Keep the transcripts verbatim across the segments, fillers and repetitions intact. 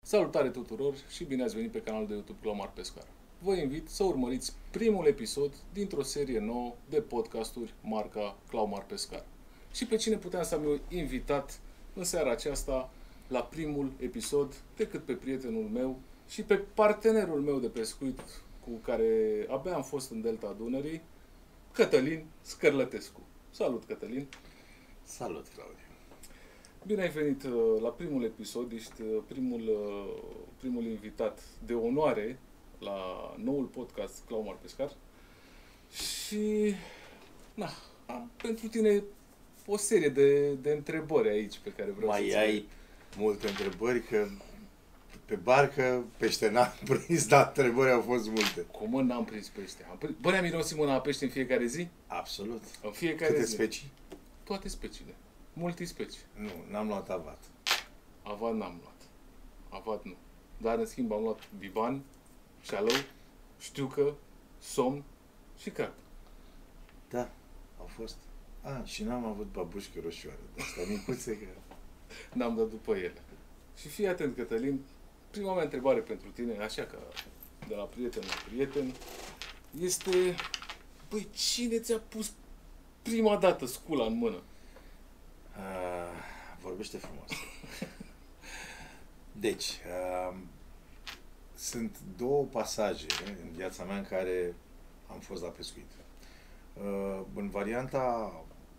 Salutare tuturor și bine ați venit pe canalul de YouTube Claumar Pescar. Vă invit să urmăriți primul episod dintr-o serie nouă de podcasturi marca Claumar Pescar. Și pe cine puteam să am eu invitat în seara aceasta la primul episod decât pe prietenul meu și pe partenerul meu de pescuit cu care abia am fost în Delta Dunării, Cătălin Scărlătescu. Salut, Cătălin! Salut, Claudiu! Bine ai venit la primul episod, ești primul, primul invitat de onoare la noul podcast Claumar Pescar și na, am pentru tine o serie de, de întrebări aici pe care vreau Mai să-ți ai multe întrebări, că pe barcă pește n-am prins, dar întrebări au fost multe. Cum mă, n-am prins pește? Am prins... Bă, ne-am mirosit mâna la pește în fiecare zi? Absolut. În fiecare Câte zi. specii? Toate speciile. Multispecii. Nu, n-am luat avat. Avat n-am luat. Avat nu. Dar, în schimb, am luat biban, șalău, știucă, somn și crac. Da, au fost. A, și n-am avut babușcă roșioară. De asta micuțe că... N-am dat după ele. Și fii atent, Cătălin, prima mea întrebare pentru tine, așa că de la prieten la prieten, este, băi, cine ți-a pus prima dată scula în mână? Uh, vorbește frumos. Deci, uh, sunt două pasaje în viața mea în care am fost la pescuit. Uh, în varianta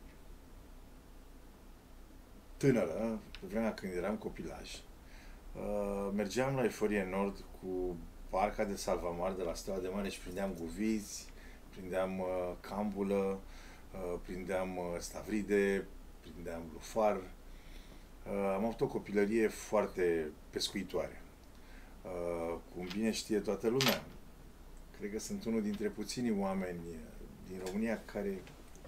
tânără, pe vremea când eram copilaj, uh, mergeam la Eforie Nord cu barca de salvamar de la Steaua de Mare și prindeam guvizi, prindeam uh, cambulă, uh, prindeam uh, stavride, prindeam lufar. Uh, am avut o copilărie foarte pescuitoare. Uh, cum bine știe toată lumea, cred că sunt unul dintre puținii oameni din România care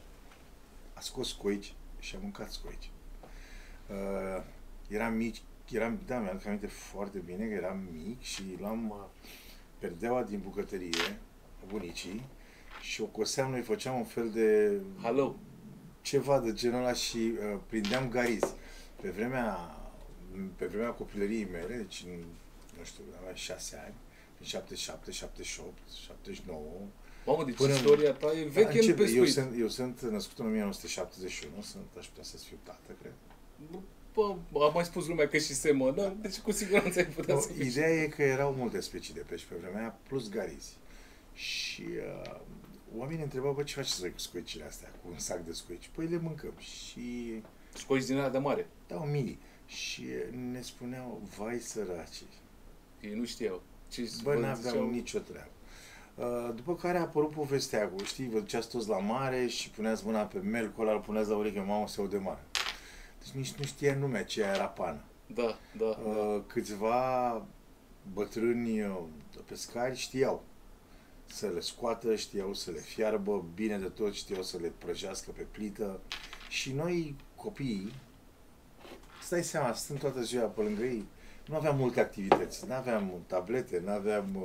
a scos scoici și a mâncat scoici. Uh, eram mici, eram, da, mi-aduc aminte foarte bine că eram mic și luam uh, perdeaua din bucătărie, bunicii, și o coseam, noi făceam un fel de... Hello. Ceva de genul ăla și uh, prindeam garizi. Pe vremea, pe vremea copilăriei mele, deci în, nu știu, aveam șase ani, în șaptezeci și șapte, șaptezeci și opt, șaptezeci și nouă. Mamă, deci Până istoria ta e veche în pescuit. Eu sunt, eu sunt născut în o mie nouă sute șaptezeci și unu, sunt, aș putea să fiu tată, cred. Bă, am mai spus lumea că și semănă, deci cu siguranță ai putea No, să fii. ideea e că erau multe specii de pești pe vremea aia, plus garizi. Și uh, oamenii întrebau, bă, ce faceți voi cu scoicile astea, cu un sac de scoici? Păi le mâncăm. Și... Scoici din alea de mare. Da, o mini. Și ne spuneau, vai săraci. Ei nu știau. Ce Bă, n-aveam nicio treabă. Uh, după care a apărut povestea cu, știi, vă duceați toți la mare și puneați mâna pe melcul ăla, îl puneați la ureche, mamă, se aude mare. Deci nici nu știa numea ce era pană. Da, da. Uh, câțiva bătrâni uh, pescari știau să le scoată, știau să le fiarbă, bine de tot, știau să le prăjească pe plită. Și noi, copiii, stai seama, stând toată ziua pe lângă ei, nu aveam multe activități, nu aveam tablete, nu aveam uh,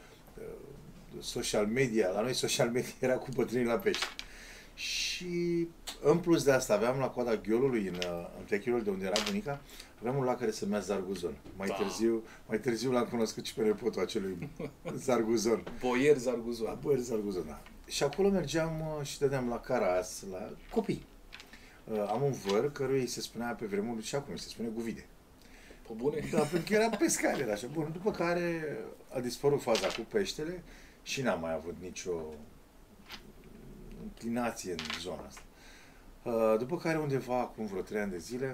uh, social media. La noi social media era cu bătrânii la pește. Și în plus de asta aveam la coada gheolului, în, în Techirol, de unde era bunica, aveam un lac care se numea Zarguzon. Mai Da. târziu, mai târziu l-am cunoscut și pe nepotul acelui Zarguzon. Boier Zarguzon. La Boier Zarguzon, da. Și acolo mergeam și dădeam la caras, la copii. Am un văr căruia îi se spunea pe vremuri și acum îi se spune Guvide. Pe bune? Da, pentru că era pescar, era așa. Bun, după care a dispărut faza cu peștele și n-am mai avut nicio inclinație în zona asta. După care undeva, acum vreo trei ani de zile,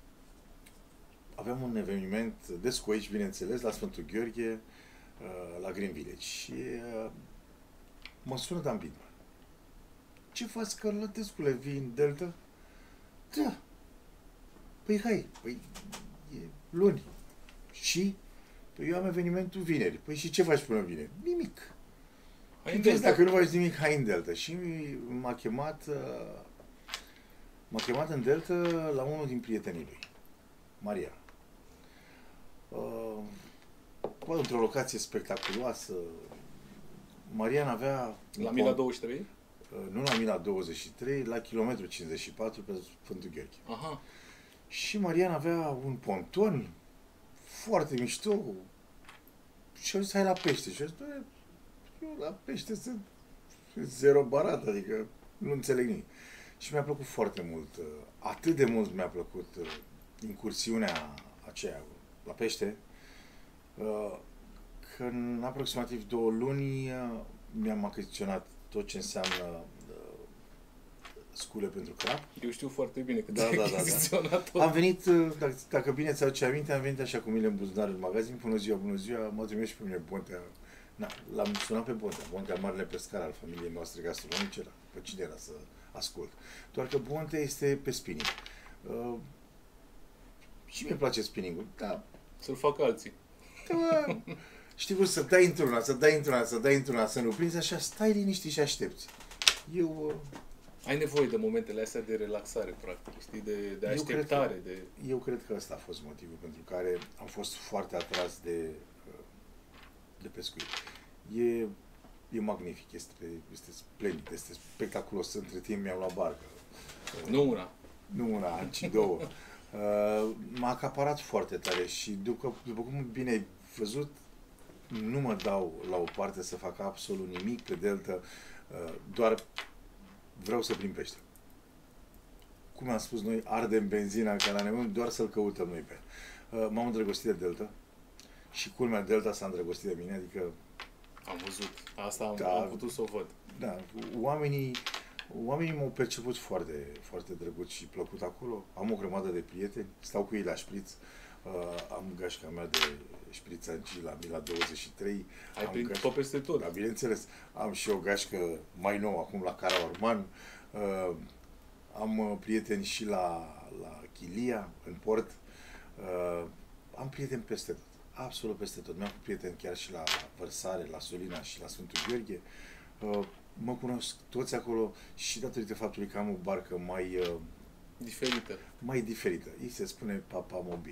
aveam un eveniment de scoici, bineînțeles, la Sfântul Gheorghe, la Green Village. Și mă sună Dan Bidman. Ce faci, Scărlătescule, vii în Delta? Da. Păi hai, păi e luni. Și? Păi eu am evenimentul vineri. Păi și ce faci până vineri? Nimic. Hai Și în vezi, Delta. dacă nu faci nimic, hai în Delta. Și m-a chemat, m-a chemat în Delta la unul din prietenii lui, Maria. Uh, într-o locație spectaculoasă. Marian avea... La Mila douăzeci și trei? Nu la Mila douăzeci și trei, la kilometru cincizeci și patru pe Sfântul Gheorghe. Aha. Și Marian avea un ponton foarte mișto. Și au zis, hai la pește. Și au zis, "Bă, eu la pește sunt zero barat, adică nu înțeleg nimic." Și mi-a plăcut foarte mult, uh, atât de mult mi-a plăcut uh, incursiunea aceea la pește, uh, că în aproximativ două luni uh, mi-am achiziționat tot ce înseamnă uh, scule pentru crab. Eu știu foarte bine că Da, ți-ai da, da, da. achiziționat tot. Am venit, uh, dacă, dacă bine ți-aduce aminte, am venit așa cu mine în buzunar în magazin, bună ziua, bună ziua, mă trimis și pe mine Bontea. Na, l-am sunat pe Bontea, Bontea, marele pescar al familiei noastre gastronomice, la, pe cine era să ascult. Doar că Bontea este pe spinning. Uh, și mi-e place spinningul, da. Să-l facă alții. Da, știi cum, să dai într-una, să dai într-una, să dai într-una, să nu prinzi, așa, stai liniștit și aștepți. Eu... Uh, Ai nevoie de momentele astea de relaxare, practic, știi, de, de Eu așteptare, cred că- de... Eu cred că ăsta a fost motivul pentru care am fost foarte atras de, de pescuit. E, e magnific, este, este splendid, este spectaculos. Între timp mi-am luat barcă. Nu una. Nu una, ci două. Uh, M-a acaparat foarte tare și după, după cum bine ai văzut, nu mă dau la o parte să fac absolut nimic pe delta, uh, doar vreau să prind pește. Cum am spus noi, ardem benzina ca la nemun, doar să-l căutăm noi pe el. Uh, M-am îndrăgostit de delta și culmea, delta s-a îndrăgostit de mine, adică, Am văzut. Asta am, Da. am putut să o văd. da, oamenii, oamenii m-au perceput foarte, foarte drăguț și plăcut acolo. Am o grămadă de prieteni, stau cu ei la șpriț, uh, am gașca mea de șprițangi la Mila douăzeci și trei. Ai am prins gaș- tot peste tot. Da, bineînțeles. Am și o gașcă mai nouă acum la Caraorman. Uh, am uh, prieteni și la, la Chilia, în port. Uh, am prieteni peste tot. Absolut peste tot. Mi-am prieteni chiar și la Vărsare, la Solina și la Sfântul Gheorghe. Uh, mă cunosc toți acolo și datorită faptului că am o barcă mai, uh, Diferită. mai diferită. Ei se spune Papa Mobil.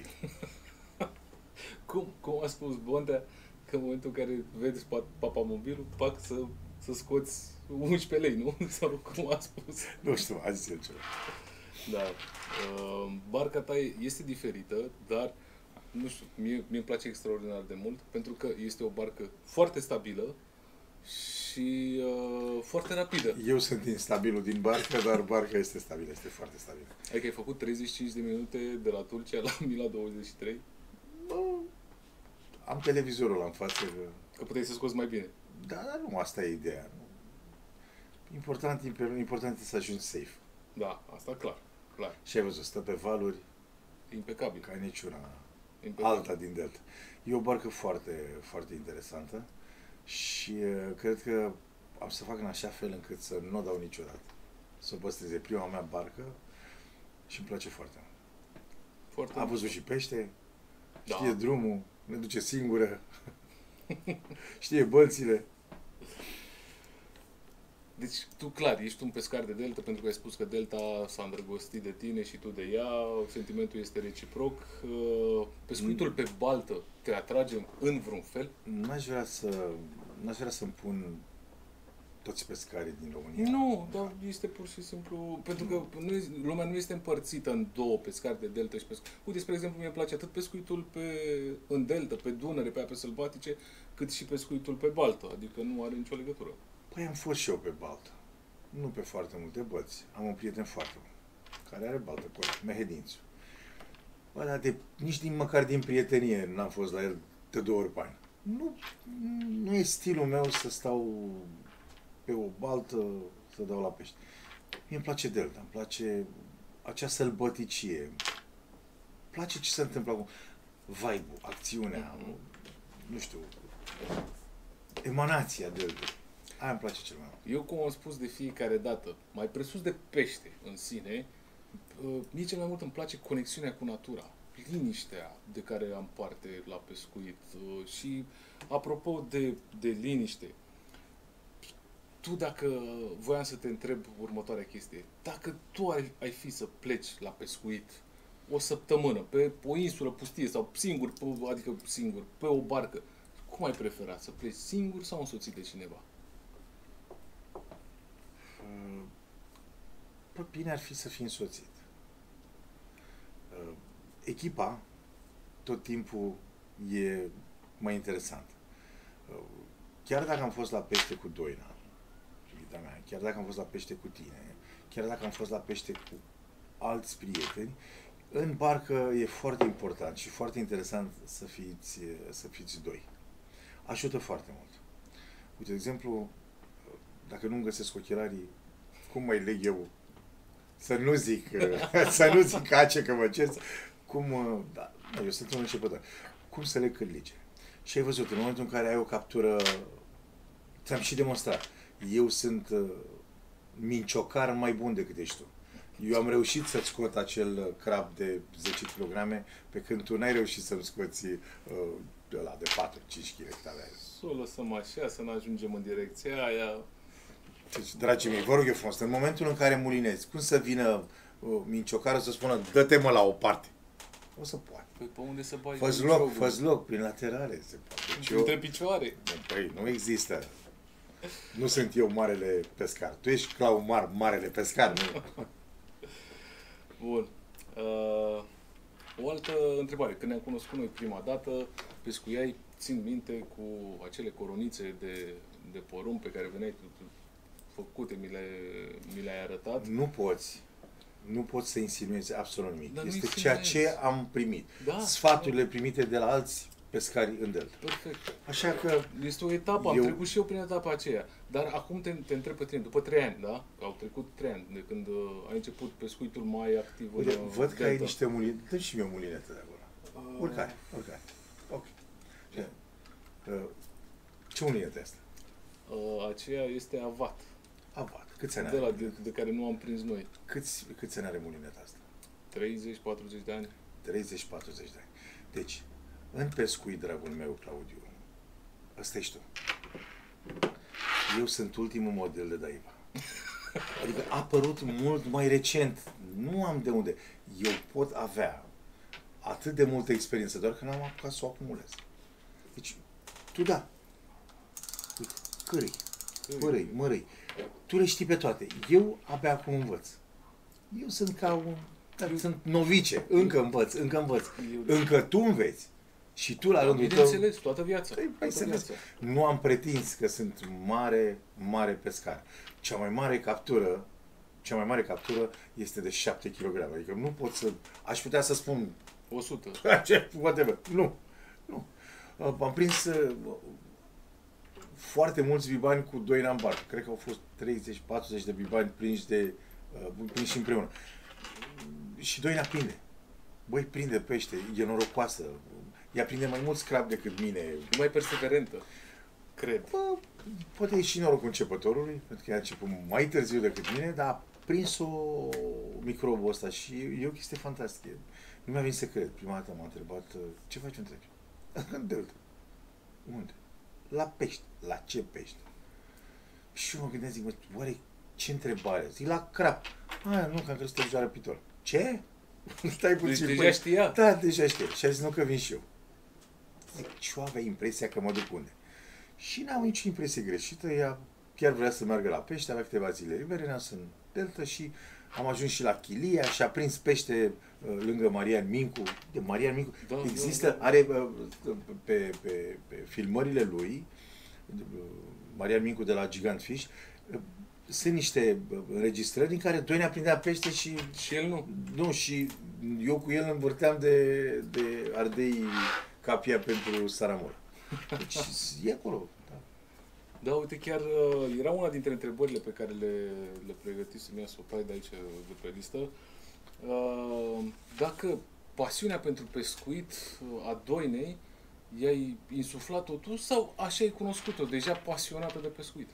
Cum, cum a spus Bontea, că în momentul în care vezi pa- papamobilul, pac să, să scoți unsprezece lei, nu? Sau cum a spus. Nu știu, a zis el ceva. Da. Uh, barca ta este diferită, dar, nu știu, mie, mie îmi place extraordinar de mult, pentru că este o barcă foarte stabilă și uh, foarte rapidă. Eu sunt instabilul din barcă, dar barca este stabilă, este foarte stabilă. Adică ai făcut treizeci și cinci de minute de la Tulcea la Mila douăzeci și trei, Bă, am televizorul la în față. Că... că puteai să scoți mai bine. Da, dar nu asta e ideea. Important, important e să ajungi safe. Da, asta clar, clar. Și ai văzut, stă pe valuri Impecabil. ca niciuna Impecabil. alta din delta. E o barcă foarte, foarte interesantă și uh, cred că am să fac în așa fel încât să nu o dau niciodată. Să o păstrez. E prima mea barcă și îmi place foarte mult. Foarte Am mult. văzut și pește, Da. știe drumul, ne duce singură, știe bălțile. Deci, tu clar, ești un pescar de delta pentru că ai spus că delta s-a îndrăgostit de tine și tu de ea, sentimentul este reciproc. Uh, Pescuitul pe baltă te atrage în vreun fel? N-aș vrea să, n-aș vrea să-mi pun toți pescarii din România. Nu, dar este pur și simplu... Pentru că nu, e- lumea nu este împărțită în două, pescari de delta și pescari. Uite, spre exemplu, mie îmi place atât pescuitul pe, în delta, pe Dunăre, pe ape sălbatice, cât și pescuitul pe baltă. Adică nu are nicio legătură. Păi am fost și eu pe baltă. Nu pe foarte multe bălți. Am un prieten foarte bun, care are baltă cu el, Mehedințu. Bă, dar de, nici din măcar din prietenie n-am fost la el de două ori pe an. Nu, nu e stilul meu să stau pe o baltă, să dau la pești. Mie îmi place delta, îmi place acea sălbăticie. Îmi place ce se întâmplă acum. Vibe-ul, acțiunea, nu știu, emanația delta. Aia îmi place cel mai mult. Eu, cum am spus de fiecare dată, mai presus de pește în sine, uh, mie cel mai mult îmi place conexiunea cu natura, liniștea de care am parte la pescuit. Uh, Și, apropo de, de liniște, tu dacă, voiam să te întreb următoarea chestie, dacă tu ai, ai fi să pleci la pescuit o săptămână pe o insulă pustie sau singur, pe, adică singur, pe o barcă, cum ai prefera, să pleci singur sau însoțit de cineva? Păi bine ar fi să fii însoțit. Echipa tot timpul e mai interesant. Chiar dacă am fost la pește cu Doina, iubita mea, chiar dacă am fost la pește cu tine, chiar dacă am fost la pește cu alți prieteni, în barcă e foarte important și foarte interesant să fiți, să fiți doi. Ajută foarte mult. Uite, de exemplu, dacă nu-mi găsesc ochelarii, cum mai leg eu? Să nu zic, să nu zic ace că mă cerți. Cum, da, eu sunt un începător. Cum să leg cârlige? Și ai văzut, în momentul în care ai o captură, ți-am și demonstrat. Eu sunt uh, minciocar mai bun decât ești tu. Eu am reușit să-ți scot acel crab de zece kilograme, pe când tu n-ai reușit să-mi scoți uh, ăla de patru cinci kilograme. Să o lăsăm așa, să nu ajungem în direcția aia. Deci, dragii mei, vă rog eu frumos, în momentul în care mulinezi, cum să vină uh, minciocarul să spună, dă-te mă la o parte? O să poate. Păi pe unde să bagi? Fă-ți loc, fă-ți loc, prin laterale se poate. Deci eu, între picioare. păi, nu există. Nu sunt eu marele pescar. Tu ești Claumar, marele pescar, nu? Bun. Uh, o altă întrebare. Când ne-am cunoscut noi prima dată, pescuiai, țin minte, cu acele coronițe de, de porumb pe care veneai tu, tu făcute, mi le, mi le-ai arătat. Nu poți. Nu poți să insinuezi absolut nimic. Dar este ceea ce am primit. Da, Sfaturile da. primite de la alți pescari în delta. Perfect. Așa că... Este o etapă, eu... am trecut și eu prin etapa aceea. Dar acum te, te întreb pe tine, după trei ani, da? Au trecut trei ani de când uh, ai început pescuitul mai activ. Uite, în văd că delta. ai niște muline. Dă și mie o mulinetă de acolo. Uh... Oricare, oricare. Ok. Ce, uh, ce mulinetă este? Uh, aceea este avat. Avat. Câți ani de, are? La, de, de care nu am prins noi. Câți, câți ani are mulineta asta? treizeci patruzeci de ani. treizeci patruzeci de ani. Deci, în pescuit, dragul meu, Claudiu, ăsta ești tu. Eu sunt ultimul model de Daiva. Adică a apărut mult mai recent. Nu am de unde. Eu pot avea atât de multă experiență, doar că n-am apucat să o acumulez. Deci, tu da. Uite, cârâi, părâi, mărâi. Tu le știi pe toate. Eu abia acum învăț. Eu sunt ca un... Dar sunt novice. Încă învăț, încă învăț. Eu... Încă tu înveți. Și tu la rândul tău... Bineînțeles, toată viața. Păi, toată să viața. Nu am pretins că sunt mare, mare pescar. Cea mai mare captură, cea mai mare captură este de șapte kilograme. Adică nu pot să... Aș putea să spun... o sută. Whatever. Nu. Nu. Am prins uh, foarte mulți bibani cu doi în barcă. Cred că au fost treizeci patruzeci de bibani prinși, de, uh, prinși împreună. Și Doina prinde. Băi, prinde pește, e norocoasă. Ea prinde mai mulți crab decât mine. E mai perseverentă, cred. Bă, poate e și norocul începătorului, pentru că ea a început mai târziu decât mine, dar a prins-o microbul ăsta și e o chestie fantastică. Nu mi-a venit să cred. Prima dată m-a întrebat, ce faci întregi? În delta. Unde? La pești. La ce pești? Și eu mă gândeam, zic, mă, oare ce întrebare? Zic, la crab. Ah, nu, că am crezut că te răpitor. Ce? Stai puțin. Deci deja știa? Da, deja știa. Și a zis, nu, că vin și eu. Zic, și eu avea impresia că mă duc unde. Și n-am nicio impresie greșită. Ea chiar vrea să meargă la pește, avea câteva zile libere, ne-am în delta și am ajuns și la Chilia și a prins pește uh, lângă Marian Mincu. De Marian Mincu. Da, există, da, da. Are uh, pe, pe, pe filmările lui, uh, Marian Mincu de la Gigant Fish, uh, sunt niște înregistrări în care Doina prindea pește și... Și el nu. Nu, și eu cu el învârteam de, de ardei capia pentru saramură. Deci e acolo. Da. Da, uite, chiar uh, era una dintre întrebările pe care le, le pregătisem ea să o tai de aici, de pe listă. Uh, dacă pasiunea pentru pescuit uh, a Doinei i-ai insuflat-o tu sau așa ai cunoscut-o, deja pasionată de pescuit?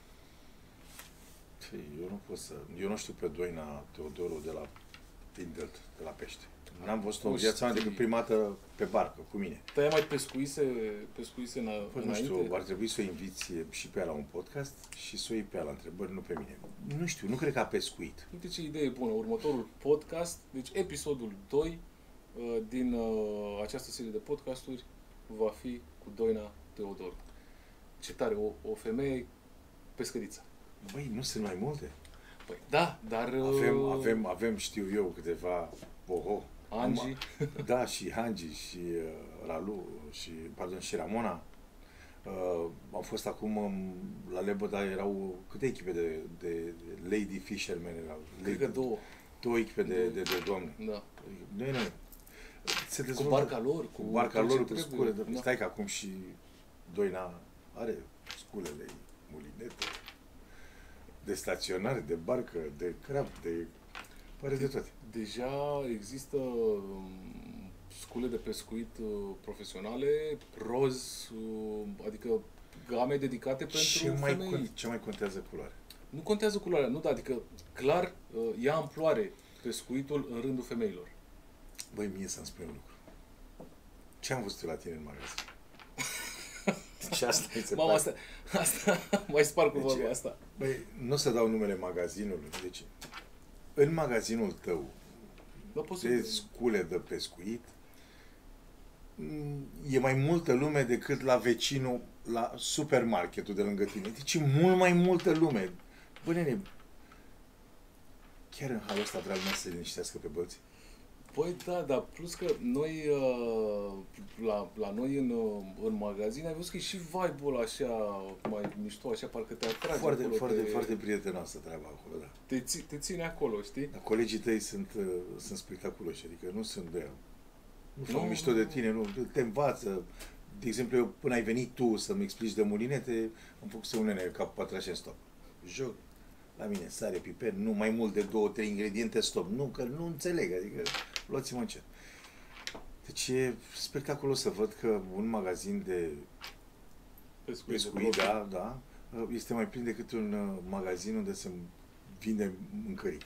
Eu nu pot să... Eu nu știu pe Doina Teodoru de la Tindelt, de la pește. N-am văzut-o în viața mea decât prima dată pe barcă, cu mine. Dar ea mai pescuise, pescuise în, păi, înainte? Nu știu, ar trebui să o inviți și pe ea la un podcast și să o iei pe ea la întrebări, nu pe mine. Nu știu, nu cred că a pescuit. Uite ce idee bună. Următorul podcast, deci episodul doi din această serie de podcasturi va fi cu Doina Teodoru. Ce tare, o, o femeie pescăriță. Băi, nu sunt mai multe? Păi da, dar... Avem, avem, avem știu eu, câteva... Oho. Angi. Da, și Angi, și uh, Ralu și, pardon, și Ramona. Uh, am fost acum um, la Lebăda, erau câte echipe de, de Lady Fishermen erau? Cred că două. Două echipe de, de, de doamne. Da. Nu, nu. Se Cu barca lor, cu, cu barca tot ce lor, cu trebuie. scule. De, Da. Stai că acum și Doina are sculele, mulinete, de staționare, de barcă, de crab, de... pare de toate. Deja există um, scule de pescuit uh, profesionale, roz, uh, adică game dedicate pentru Ce mai, femei. cont, ce mai contează culoarea? Nu contează culoarea, nu, da, adică clar uh, ia amploare pescuitul în rândul femeilor. Băi, mie să-mi spui un lucru. Ce am văzut eu la tine în magazin? Deci asta mi se Mama, pare. asta, asta, mai spar cu Deci, vorba asta. Băi, nu o să dau numele magazinului. Deci, în magazinul tău Da, poți să... de scule de pescuit, e mai multă lume decât la vecinul, la supermarketul de lângă tine. Deci e mult mai multă lume. Bă, nene, chiar în halul ăsta vrea lumea să se liniștească pe bălți? Păi da, dar plus că noi, uh, la, la noi în, uh, în magazin, ai văzut că e și vibe-ul așa, mai mișto, așa, parcă te atrage Foarte, acolo, foarte, te, foarte prietenoasă treaba acolo, da. te, ți, te ține acolo, știi? Dar colegii tăi sunt, uh, sunt spectaculoși, adică nu sunt de Nu fac Nu, mișto nu, de nu. tine, nu, te învață. De exemplu, eu, până ai venit tu să-mi explici de mulinete, am făcut să unele ca patrașe în stop. Joc. La mine, sare, piper, nu mai mult de două, trei ingrediente, stop. Nu, că nu înțeleg, adică luați-mă încet. Deci e spectaculos să văd că un magazin de Pescuit, de pescuit, profil. da, da, este mai plin decât un uh, magazin unde se vinde mâncărică.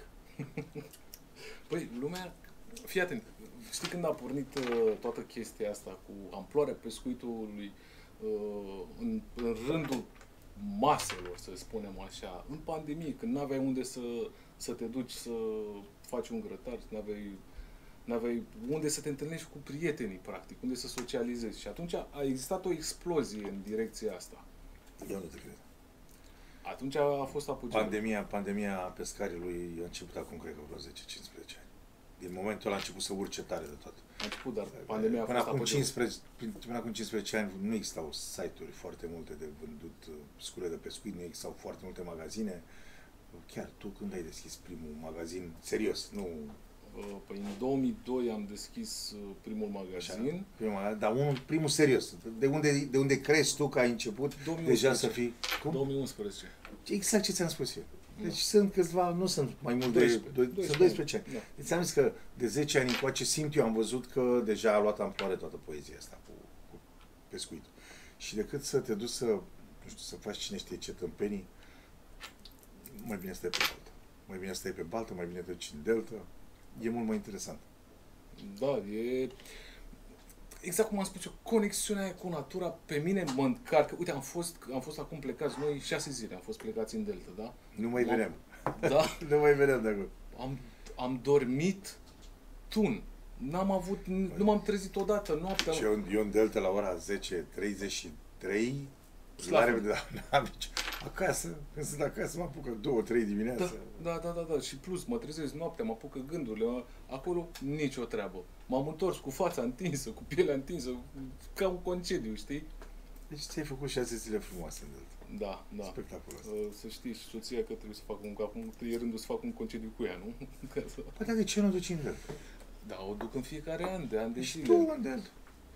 Păi, lumea, fii atent, știi când a pornit uh, toată chestia asta cu amploarea pescuitului uh, în, în rândul maselor, să spunem așa, în pandemie, când n-aveai unde să, să te duci să faci un grătar, n-aveai, n-aveai unde să te întâlnești cu prietenii, practic, unde să socializezi. Și atunci a existat o explozie în direcția asta. Eu nu te cred. Atunci a fost apogeu. Pandemia, pandemia pescarilor a început acum, cred că vreo zece cincisprezece ani. Din momentul ăla a început să urce tare de tot. A început, dar pandemia a Până fost acum, apogeu. cincisprezece, până acum cincisprezece ani nu existau site-uri foarte multe de vândut uh, scule de pescuit, nu existau foarte multe magazine. Chiar tu când ai deschis primul magazin serios, nu Uh, Păi în două mii doi am deschis uh, primul așa, magazin. primul magazin, dar unul, primul serios. De unde, de unde crezi tu că ai început două mii deja unsprezece. să fii... Cum? două mii unsprezece. Exact ce ți-am spus eu. Deci Da. sunt câțiva, nu sunt mai mult de doisprezece. doi- sunt doisprezece ani. Da. Deci am zis că de zece ani încoace simt eu, am văzut că deja a luat amploare toată poezia asta cu, cu pescuitul. Și decât să te duci să, nu știu, să faci cine știe ce tâmpenii, mai bine stai pe baltă. Mai bine stai pe baltă, mai bine te duci în delta. E mult mai interesant. Da, e... Exact cum am spus eu, conexiunea aia cu natura pe mine mă încarcă. Uite, am fost, am fost acum plecați, noi șase zile am fost plecați în Delta, da? Nu mai M-am- veneam. Da? Nu mai veneam de acolo. Am, am dormit tun. N-am avut, nu m-am trezit odată noaptea. Și eu, eu în delta la ora zece treizeci și trei, Slab. la revedere, n-am nici... Acasă, când sunt acasă, mă apucă două, trei dimineața. Da, da, da, da, da. Și plus, mă trezesc noaptea, mă apucă gândurile. mă- Acolo, nicio treabă. M-am întors cu fața întinsă, cu pielea întinsă, ca un concediu, știi? Deci ți-ai făcut șase zile frumoase în delta. Da, da. Spectaculos. Uh, Să știi și soția că trebuie să fac un, că acum e rândul să fac un concediu cu ea, nu? Ca să... Păi, dar de ce nu duci în delta? Da, o duc în fiecare an, de ani de Și zile. tu în delta.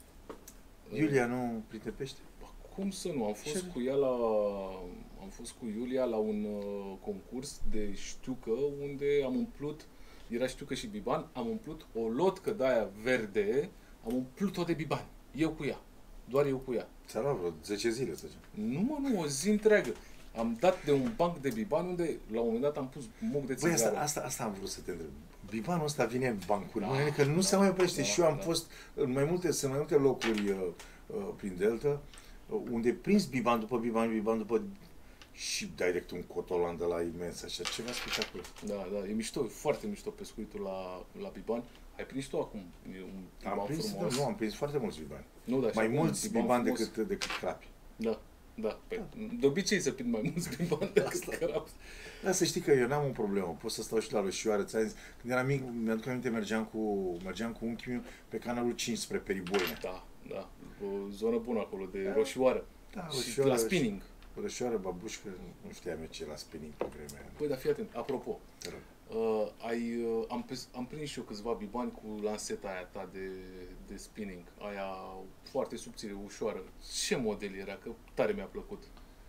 Iulia nu prinde pește? Cum să nu? Am fost Ce? cu ea la... Am fost cu Iulia la un uh, concurs de știucă unde am umplut, era știucă și biban, am umplut o lotcă de aia verde, am umplut-o de bibani. Eu cu ea. Doar eu cu ea. Ți-a luat vreo zece zile, să zicem. Nu, mă, nu, o zi întreagă. Am dat de un banc de bibani unde, la un moment dat, am pus muc de Băi, țigară. asta, asta, asta am vrut să te întreb. Bibanul ăsta vine în bancuri, Da, da, că nu da, se mai oprește. da, Și eu am da. fost în mai multe, sunt mai multe locuri uh, uh, prin delta, uh, unde prins biban după biban, biban după... Și dai decât un cotolan de la imens, așa, ceva spectaculos. Da, da, e mișto, e foarte mișto pescuitul la, la bibani. Ai prins tu acum e un biban Am prins, frumos. nu, am prins foarte mulți bibani. Nu, dar și Mai acum mulți un biban bibani frumos. decât, decât crapi. Da, da. Pe, de obicei să prind mai mulți bibani decât Asta. crapi. Dar să știi că eu n-am o problemă, pot să stau și la rășioară. Ți-am zis, când eram mic, mi-aduc aminte, mergeam cu, mergeam cu unchiul meu pe canalul cinci spre Periboine. Da, Da, o zonă bună acolo de da. roșioară. Da, și roșioară, la spinning. Roșioară, babușcă, nu știam eu ce la spinning pe vremea aia. Păi, dar fii atent, apropo, uh, ai, uh, am, am prins și eu câțiva bibani cu lanseta aia ta de, de spinning, aia foarte subțire, ușoară. Ce model era? Că tare mi-a plăcut.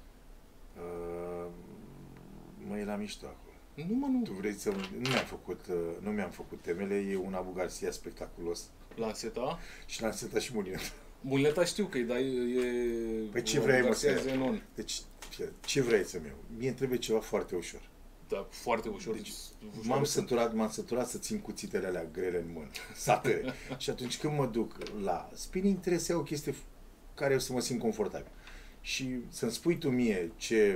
Uh, mă, e la mișto acolo. Nu, mă, nu. Tu vrei să... Nu mi-am făcut, nu mi-am făcut temele, e un Abu Garcia spectaculos. Lanseta? Și lanseta și mulineta. Mulineta știu că e, dar e... Păi ce vrei, mă, să Zenon. Deci, ce vrei să-mi iau? Mie îmi trebuie ceva foarte ușor. Da, foarte ușor. Deci, m-am săturat, m-am săturat să țin cuțitele alea grele în mână. Satele. Și atunci când mă duc la spinning, trebuie să iau o chestie care o să mă simt confortabil. Și să-mi spui tu mie ce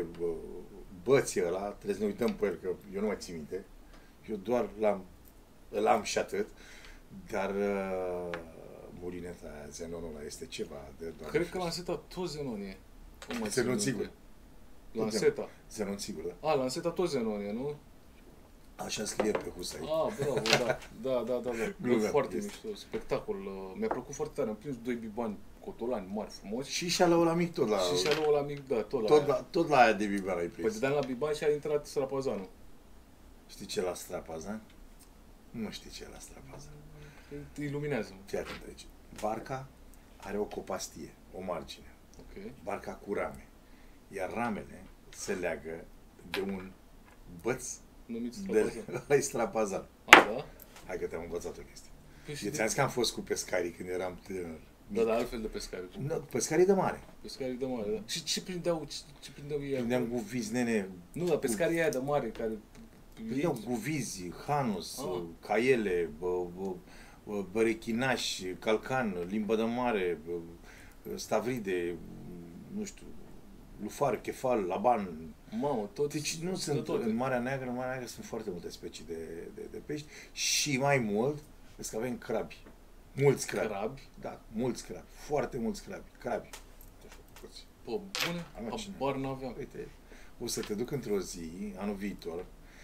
băți e ăla, trebuie să ne uităm pe el, că eu nu mai țin minte. Eu doar l-am, l-am și atât. Dar uh, mulineta aia, Zenonul ăla, este ceva de doar. Cred că lanseta tot Zenon e. Zenon sigur. Lanseta. Zenon sigur, da? A, lanseta tot Zenon e, nu? Așa scrie pe husă aici. Ah, bravo, da. Da, da, da. da. Nu, foarte este. mișto, spectacol. Mi-a plăcut foarte tare. Am prins doi bibani cotolani mari, frumoși. Și șalăul ăla mic tot la... Și șalăul ăla mic, da, tot la tot aia. la, tot la aia de biban ai prins. Păi dădeam la biban și a intrat strapazanul. Știi ce la strapazan? Nu știi ce la strapazan. Iluminează-mă. Fii atent aici. Barca are o copastie, o margine. Ok. Barca cu rame. Iar ramele se leagă de un băț Numit de strapazan. la strapazan. A, da? Hai că te-am învățat o chestie. Păi și Eu de- ți-am zis că am fost cu pescarii când eram tânăr. Da, da, altfel de pescari. Nu, pescarii de mare. Pescarii de mare, da. Și ce prindeau, ce, ce prindeau ei? Prindeam guvizi, nene. Nu, dar pescarii aia de mare care... Prindeau guvizi, hanus, Ah. caiele, bă, bă, bă, bărechinaș, calcan, limbă de mare, bă, stavride, nu știu, lufar, chefal, laban. Mamă, tot... Deci nu de sunt, toate. în Marea Neagră, în Marea Neagră sunt foarte multe specii de, de, de pești și mai mult, vezi că avem crabi. Mulți crabi. Crabi? Da, mulți crabi. Foarte mulți crabi. Crabi. Așa, puțin. Pă, bune, Am cine. habar n-aveam. Uite, o să te duc într-o zi, anul viitor,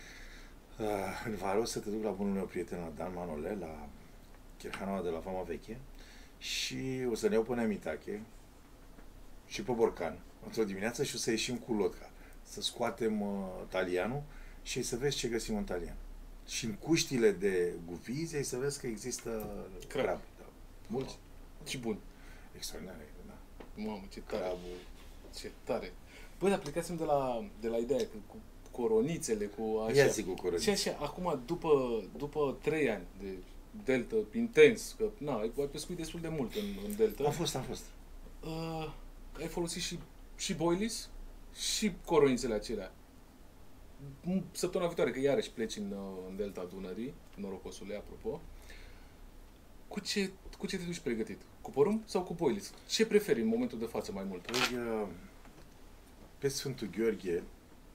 uh, în vară, o să te duc la bunul meu prieten, la Dan Manole, la Chirhanoa de la Vama Veche și o să ne iau pe Neamitache și pe Borcan într-o dimineață și o să ieșim cu lodca, să scoatem uh, talianul și să vezi ce găsim în talian. Și în cuștile de guvize să vezi că există Crab. crab. Da. Mulți. Ce bun. Extraordinar, da. Mamă, ce tare. Crabul. Ce tare. Băi, dar plecasem de la, de la ideea că cu coronițele, cu așa. Ia zic cu coronițe. Și așa, acum, după, după trei ani de delta intens, că na, ai ai pescuit destul de mult în, în delta. Am fost, am fost. Uh, ai folosit și, și boilies și coronițele acelea. M- Săptămâna viitoare, că iarăși pleci în, uh, în delta Dunării, norocosule, apropo. Cu ce, cu ce te duci pregătit? Cu porumb sau cu boilies? Ce preferi în momentul de față mai mult? Păi, uh, pe Sfântul Gheorghe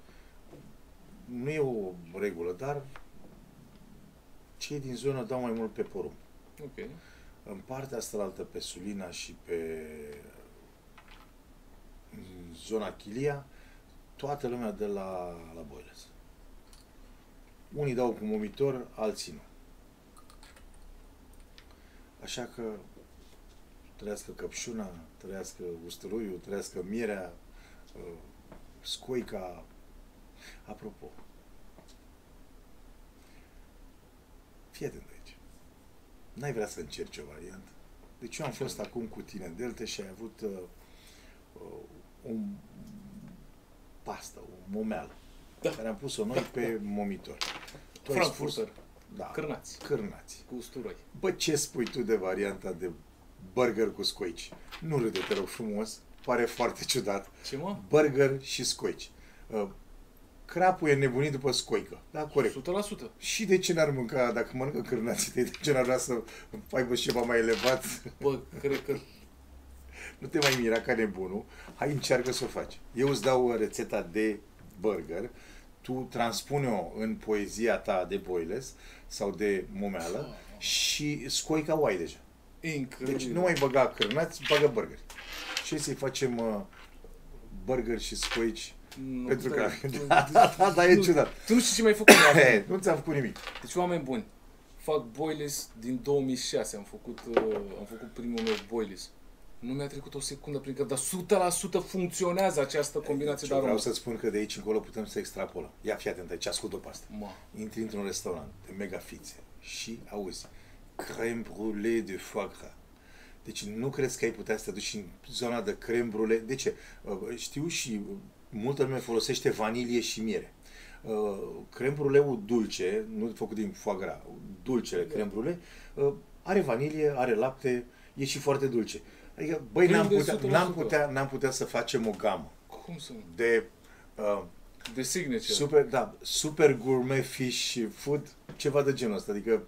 nu e o regulă, dar cei din zonă dau mai mult pe porumb. Ok. În partea asta altă, pe Sulina și pe zona Chilia, toată lumea de la, la boilers. Unii dau cu momitor, alții nu. Așa că trăiască căpșuna, trăiască usturoiul, trăiască mierea, scoica. Apropo, fii atent aici. N-ai vrea să încerci o variantă? Deci eu am fost acum cu tine în Delta și ai avut uh, uh, un pastă, o momeală, Da. care am pus-o noi pe momitor. Tu ai Frankfurter. spus- Da. Cârnați. Cârnați. Cu usturoi. Bă, ce spui tu de varianta de burger cu scoici? Nu râde, te rog frumos, pare foarte ciudat. Ce mă? Burger și scoici. Uh, crapul e nebunit după scoică. Da, corect. o sută la sută. Și de ce n-ar mânca, dacă mănâncă cârnații tăi, de ce n-ar vrea să aibă ceva mai elevat? Bă, cred că... Nu te mai mira ca nebunul, hai încearcă să o faci. Eu îți dau rețeta de burger, tu transpune-o în poezia ta de boilers sau de momeală și scoica o ai deja. Incredibil. Deci nu mai băga cârnați, bagă burgeri. Și să-i facem uh, burger și scoici Nu, pentru că... stai, tu- Da, da, da, da, e nu- ciudat. Tu nu știi ce mai făcut. He, nu ți-am făcut nimic. Deci, oameni buni, fac boilies din două mii șase. Am făcut, uh, am făcut primul meu boilies. Nu mi-a trecut o secundă prin cap, dar o sută la sută funcționează această combinație de aromă. Vreau să-ți spun că de aici încolo putem să extrapolăm. Ia fii atent aici, ascult-o pe asta. Ma. Intri într-un restaurant de mega fițe și auzi crème brûlée de foie gras. Deci nu crezi că ai putea să te duci în zona de crème brûlée? De ce? Știu și multă lume folosește vanilie și miere. Crème brûlée-ul dulce, nu făcut din foie gras, dulcele crème brûlée, are vanilie, are lapte, e și foarte dulce. Adică, băi, n-am putea, n-am, putea, n-am putea să facem o gamă. Cum să? De... Uh, de signature. Super, da, super gourmet fish food, ceva de genul ăsta. Adică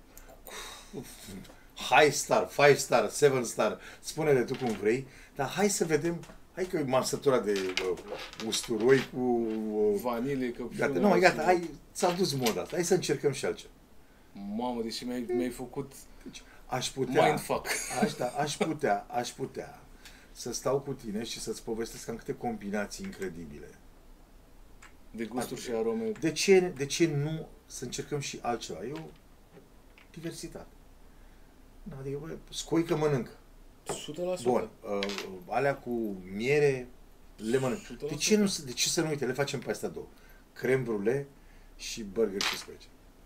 high star, five star, seven star, spune-le tu cum vrei, dar hai să vedem, hai că e masătura de uh, usturoi cu... Uh, vanilie, căpșună... Gata, nu, gata, hai, s-a dus moda asta, hai să încercăm și altceva. Mamă, deși mi-ai, mi-ai făcut... Deci, aș putea, mindfuck. Aș, da, aș putea, aș putea să stau cu tine și să-ți povestesc cam câte combinații incredibile. De gusturi și arome. De ce, de ce nu să încercăm și altceva? E o diversitate. Adică, bă, scoică mănâncă. o sută la sută. Bun. Uh, alea cu miere le mănânc. De ce, nu, de ce să nu uite? Le facem pe astea două. Crème brûlée și burger și scoice.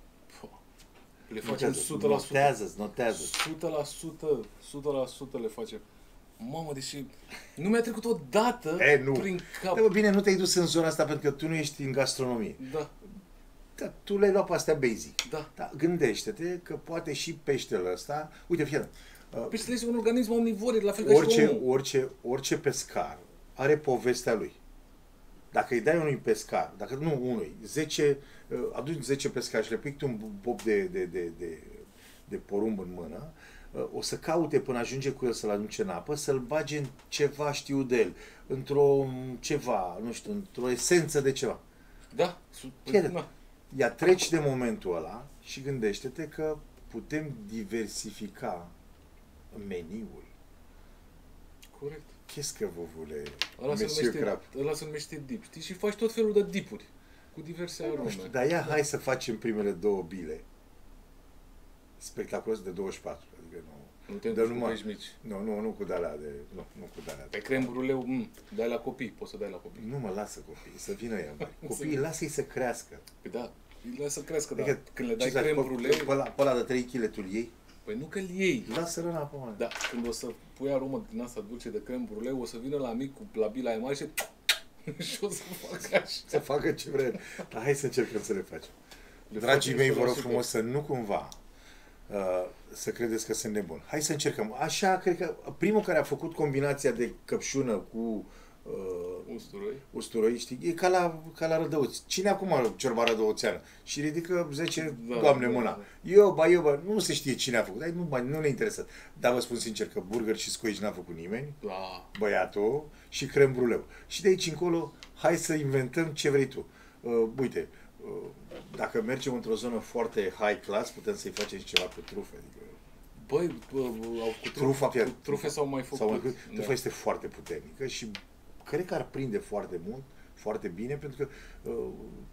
Le facem o sută la sută. Notează, notează. o sută la sută. o sută la sută le facem. Mamă, deși nu mi-a trecut o dată e, nu. prin cap. Da, bă, bine, nu te-ai dus în zona asta pentru că tu nu ești în gastronomie. Da. Da, tu le-ai luat pe astea basic. Da. Da. Gândește-te că poate și peștele ăsta... Uite, fie. Uh, peștele este un organism omnivor, la fel orice, ca și omul. Orice, orice pescar are povestea lui. Dacă îi dai unui pescar, dacă nu unui, zece, aduci zece pescari și le pui un bob de, de, de, de, de porumb în mână, o să caute până ajunge cu el să-l arunce în apă, să-l bage în ceva știu de el, într-o ceva, nu știu, într-o esență de ceva. Da. Da. Ia treci de momentul ăla și gândește-te că putem diversifica meniul. Corect. Qu'est-ce que vous voulez, ăla se numește, ăla se numește dip, știi? Și faci tot felul de dipuri cu diverse arome. Nu știu, dar ia, da. Hai să facem primele două bile. Spectaculos de douăzeci și patru. Adică nu. Nu te întâlnești cu pești mici. Nu, nu, nu cu de-alea de... Nu, nu cu de-alea. Pe crème brûlée, mm, dai la copii, poți să dai la copii. Nu mă lasă copiii, să vină ea. Copiii, lasă-i să crească. Păi da, îi lasă să crească, adică, dar când le dai crème brûlée... Pe ăla, pe ăla de trei kilograme tu iei? Păi nu că-l iei. Lasă-l înapoi. Da, când o să pui aromă din asta dulce de crème brûlée, o să vină la mic cu la bila mai și... și o să facă așa. Să facă ce vrea. Dar hai să încercăm să le facem. Le Dragii mei, vă rog frumos să nu cumva uh, să credeți că sunt nebun. Hai să încercăm. Așa, cred că primul care a făcut combinația de căpșună cu uh, usturoi, usturoi, știi, e ca la, ca la rădăuți. Cine acum ciorba rădăuțeană? Și ridică zece da, doamne da, mâna. Da. Eu, ba, eu, ba, nu se știe cine a făcut. Nu, ba, nu ne interesează. Dar vă spun sincer că burger și scoici n-a făcut nimeni. Da. Băiatul și crème brûlée. Și de aici încolo, hai să inventăm ce vrei tu. Uh, uite, uh, dacă mergem într-o zonă foarte high class, putem să-i facem și ceva cu trufe. Adică, băi, bă, au cu trufa, trufe, cu trufe s-au mai făcut. Sau mai făcut. Trufa da. Este foarte puternică și cred că ar prinde foarte mult, foarte bine, pentru că uh,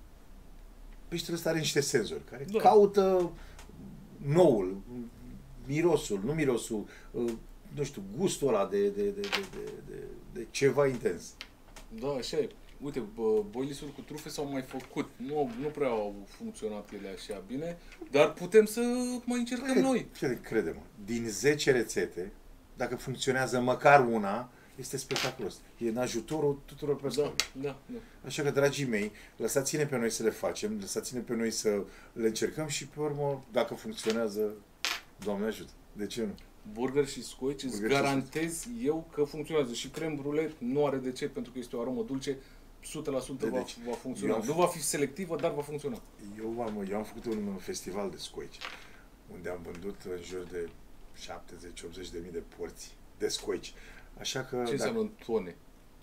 peștele ăsta are niște senzori care da. Caută noul, mirosul, nu mirosul, uh, nu știu, gustul ăla de, de, de, de, de, de, de ceva intens. Da, așa e. Uite, boilisuri cu trufe s-au mai făcut. Nu, nu prea au funcționat ele așa bine, dar putem să mai încercăm Cred, noi. Crede-mă, din zece rețete, dacă funcționează măcar una, este spectaculos. E în ajutorul tuturor persoanelor. Da, da, da. Așa că, dragii mei, lăsați-ne pe noi să le facem, lăsați-ne pe noi să le încercăm și, pe urmă, dacă funcționează, Doamne ajută. De ce nu? Burger și scoici, îți garantez eu că funcționează. Și crème brûlée nu are de ce, pentru că este o aromă dulce, o sută la sută va, deci, va funcționa. Am, nu va fi selectivă, dar va funcționa. Eu am, eu am făcut un festival de scoici, unde am vândut în jur de șaptezeci optzeci de mii de porții de scoici. Așa că... Ce înseamnă în tone?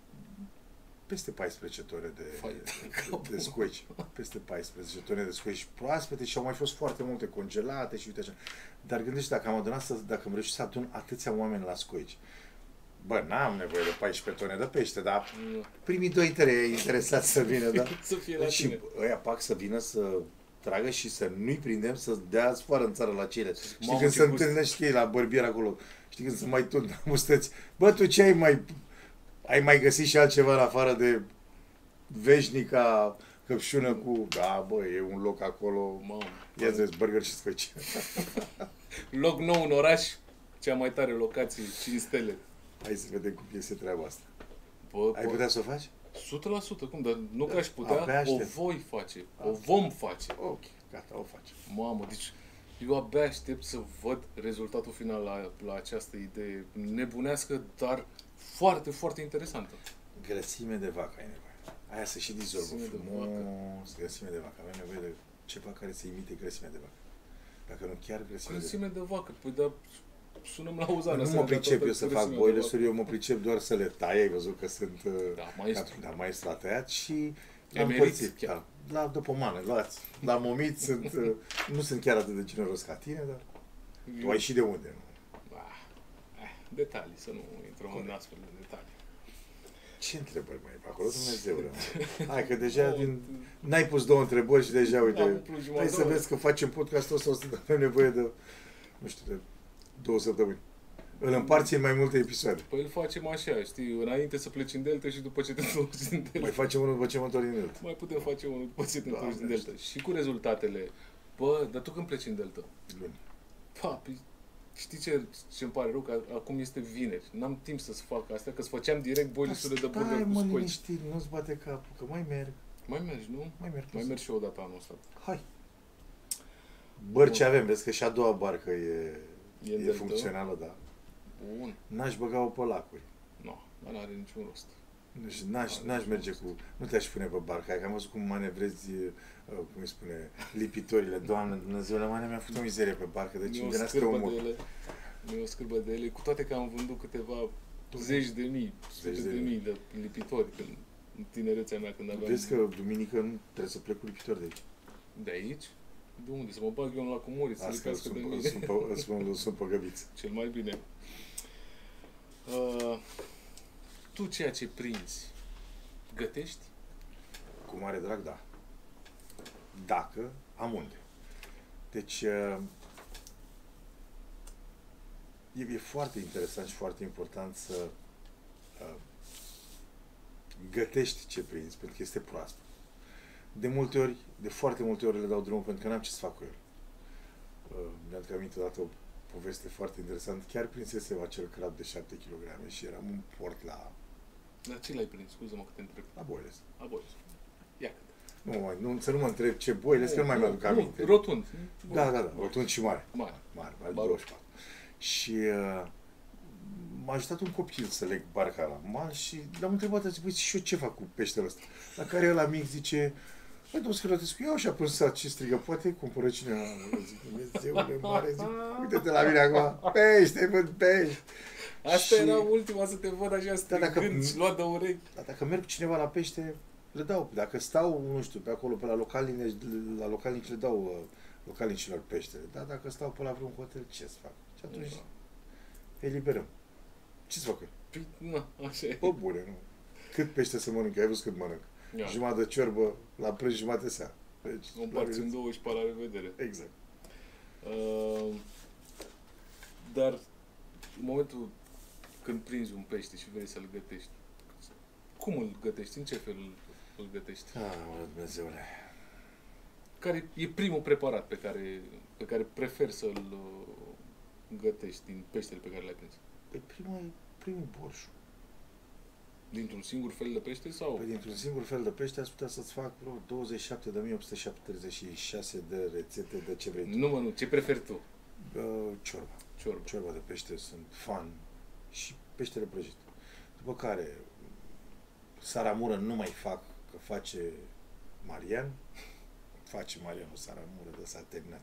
Peste paisprezece tone de, Fai, de, de scoici. Peste paisprezece tone de scoici proaspete și au mai fost foarte multe congelate și uite așa. Dar gândește dacă am adunat să, dacă am reușit să adun atâția oameni la scoici. Bă, n-am nevoie de paisprezece tone de pește, dar primii doi trei interesați să vină, da? Să fie la și tine. ăia pac să vină să tragă și să nu-i prindem, să dea afară în țară la ceilalți. Știi Mamă, când ce se gust. întâlnești ei la bărbier acolo, știi când sunt mai tot mustăți, bă, tu ce ai mai, ai mai găsit și altceva în afară de veșnica căpșună cu, da, bă, e un loc acolo, Mamă. ia vezi, burger și scoici. Loc nou în oraș, cea mai tare locație, cinci stele. Hai să vedem cum iese treaba asta. Bă, Ai bă, putea să o faci? o sută la sută, cum? Dar nu că aș Abia putea, o aștept. voi face, o vom face. Ok, gata, o faci. Mamă, deci eu abia aștept să văd rezultatul final la, la această idee nebunească, dar foarte, foarte interesantă. Grăsime de vacă ai nevoie. Aia să și dizolvă Grăsime de frumos. Grăsime de vacă. Avem nevoie de ceva care să imite grăsime de vacă. Dacă nu chiar grăsime de vacă. Grăsime de vacă, păi dar sunăm la Uzana. Nu mă pricep eu să fac boilers-uri, eu mă pricep doar să le tai, ai văzut că sunt Da, maestru. Da, maestru a tăiat și l-am Emerit împărțit. chiar. Da, la după mană, luați. La momit sunt, uh, nu sunt chiar atât de generos ca tine, dar tu ai și de unde, nu? Ah, eh, detalii, să nu intrăm în astfel de detalii. Ce întrebări mai e pe acolo, Dumnezeule? Hai că deja din... n-ai pus două întrebări și deja, uite, Am umplut jumătate hai de să oră. vezi că facem podcastul ăsta, o să avem nevoie de, nu știu, de două săptămâni. Îl împarți în mai multe episoade. Păi îl facem așa, știi, înainte să pleci în Delta și după ce te întorci din Delta. Mai facem unul după ce mă întorc din el. Mai putem face unul după ce te Doamne, întorci din Delta. Și cu rezultatele. Bă, dar tu când pleci în Delta? Luni. Pa, păi, știi ce îmi pare rău? Că acum este vineri. N-am timp să-ți fac astea, că-ți făceam direct boilisurile de burger Stai, cu mă, scoici. liniștit, nu-ți bate capul, că mai merg. Mai mergi, nu? Mai merg. Mai mergi și o dată anul ăsta. Hai. Bărci avem, vezi că și a doua barcă e, E în e Delta? funcțională, da. Bun. N-aș băga-o pe lacuri. Nu, dar n-are niciun rost. Deci n-aș, n-aș merge cu... Nu te-aș pune pe barcă aia, că am văzut cum manevrezi, uh, cum îi spune, lipitorile. Doamne Dumnezeule, mane mi-a făcut o mizerie pe barcă, deci Mi-e îmi o venea să te scârbă omor. de ele. Mi-e o scârbă de ele, cu toate că am vândut câteva zeci de mii, sute Zeci de de mii. mii de lipitori când, în tinerețea mea, când aveam... Vezi că duminică nu trebuie să plec cu lipitor de aici. De aici? De unde? Să mă bag eu în lacul Moriț, să Asta lipească sunt, de sunt, mine. sunt, pe- sunt, sunt păgăbiți. Cel mai bine. Uh, tu ceea ce prinzi, gătești? Cu mare drag, da. Dacă am unde. Deci, uh, e, e foarte interesant și foarte important să uh, gătești ce prinzi, pentru că este proaspăt. De multe ori, de foarte multe ori le dau drumul pentru că n-am ce să fac cu el. Uh, mi-aduc aminte odată o poveste foarte interesantă. Chiar prinsesem acel crab de șapte kilograme și eram în port la, Dar ce l-ai prins? Scuză-mă că te întreb. la Boiles. A, boi. Ia câte. Nu, mai, nu, să nu mă întreb ce Boiles, că nu mai mi-aduc aminte. Nu, rotund. Da, da, da, rotund și mare. Mare. Mare, mare, Baroc. douăzeci și patru. Și uh, m-a ajutat un copil să leg barca la mal și l-am întrebat, a zis, băi, și eu ce fac cu peștele ăsta? La care ăla mic zice, băi, domnul Scălătescu, iau și-a pus sat și strigă, poate cumpără cineva. Eu zic, Dumnezeule mare, zic, uite-te la mine acum, pește, vând pești. Asta Și- era ultima să te văd așa Da, dacă- strigând și luat de urechi. Dar dacă merg cu cineva la pește, le dau. Dacă stau, nu știu, pe acolo, pe la localnici, la localnici le dau uh, localnicilor peștele. Dar dacă stau pe la vreun hotel, ce să fac? Și atunci Da. eliberăm. Ce să fac? eu? Păi, na, așa e. Bă, bune, nu? Cât pește să mănânc? Ai văzut cât mănânc? Ia. Jumătate de ciorbă la prânz, jumătate seara. Deci, O împarți în două și pe la revedere. Exact. Uh, dar în momentul când prinzi un pește și vrei să-l gătești, cum îl gătești? În ce fel îl, îl gătești? Ah, mă, Dumnezeule. Care e primul preparat pe care, pe care preferi să-l uh, gătești din peștele pe care l-ai prins? Păi primul, primul borșul. Dintr-un singur fel de pește sau? Păi dintr-un singur fel de pește aș putea să-ți fac vreo douăzeci și șapte de mii opt sute șaptezeci și șase de rețete de ce vrei tu. Nu, mă, nu. Ce preferi tu? Uh, ciorba. Ciorbă. Ciorba de pește sunt fan și peștele prăjit. După care saramură nu mai fac, că face Marian. Face Marian o saramură, de s-a terminat.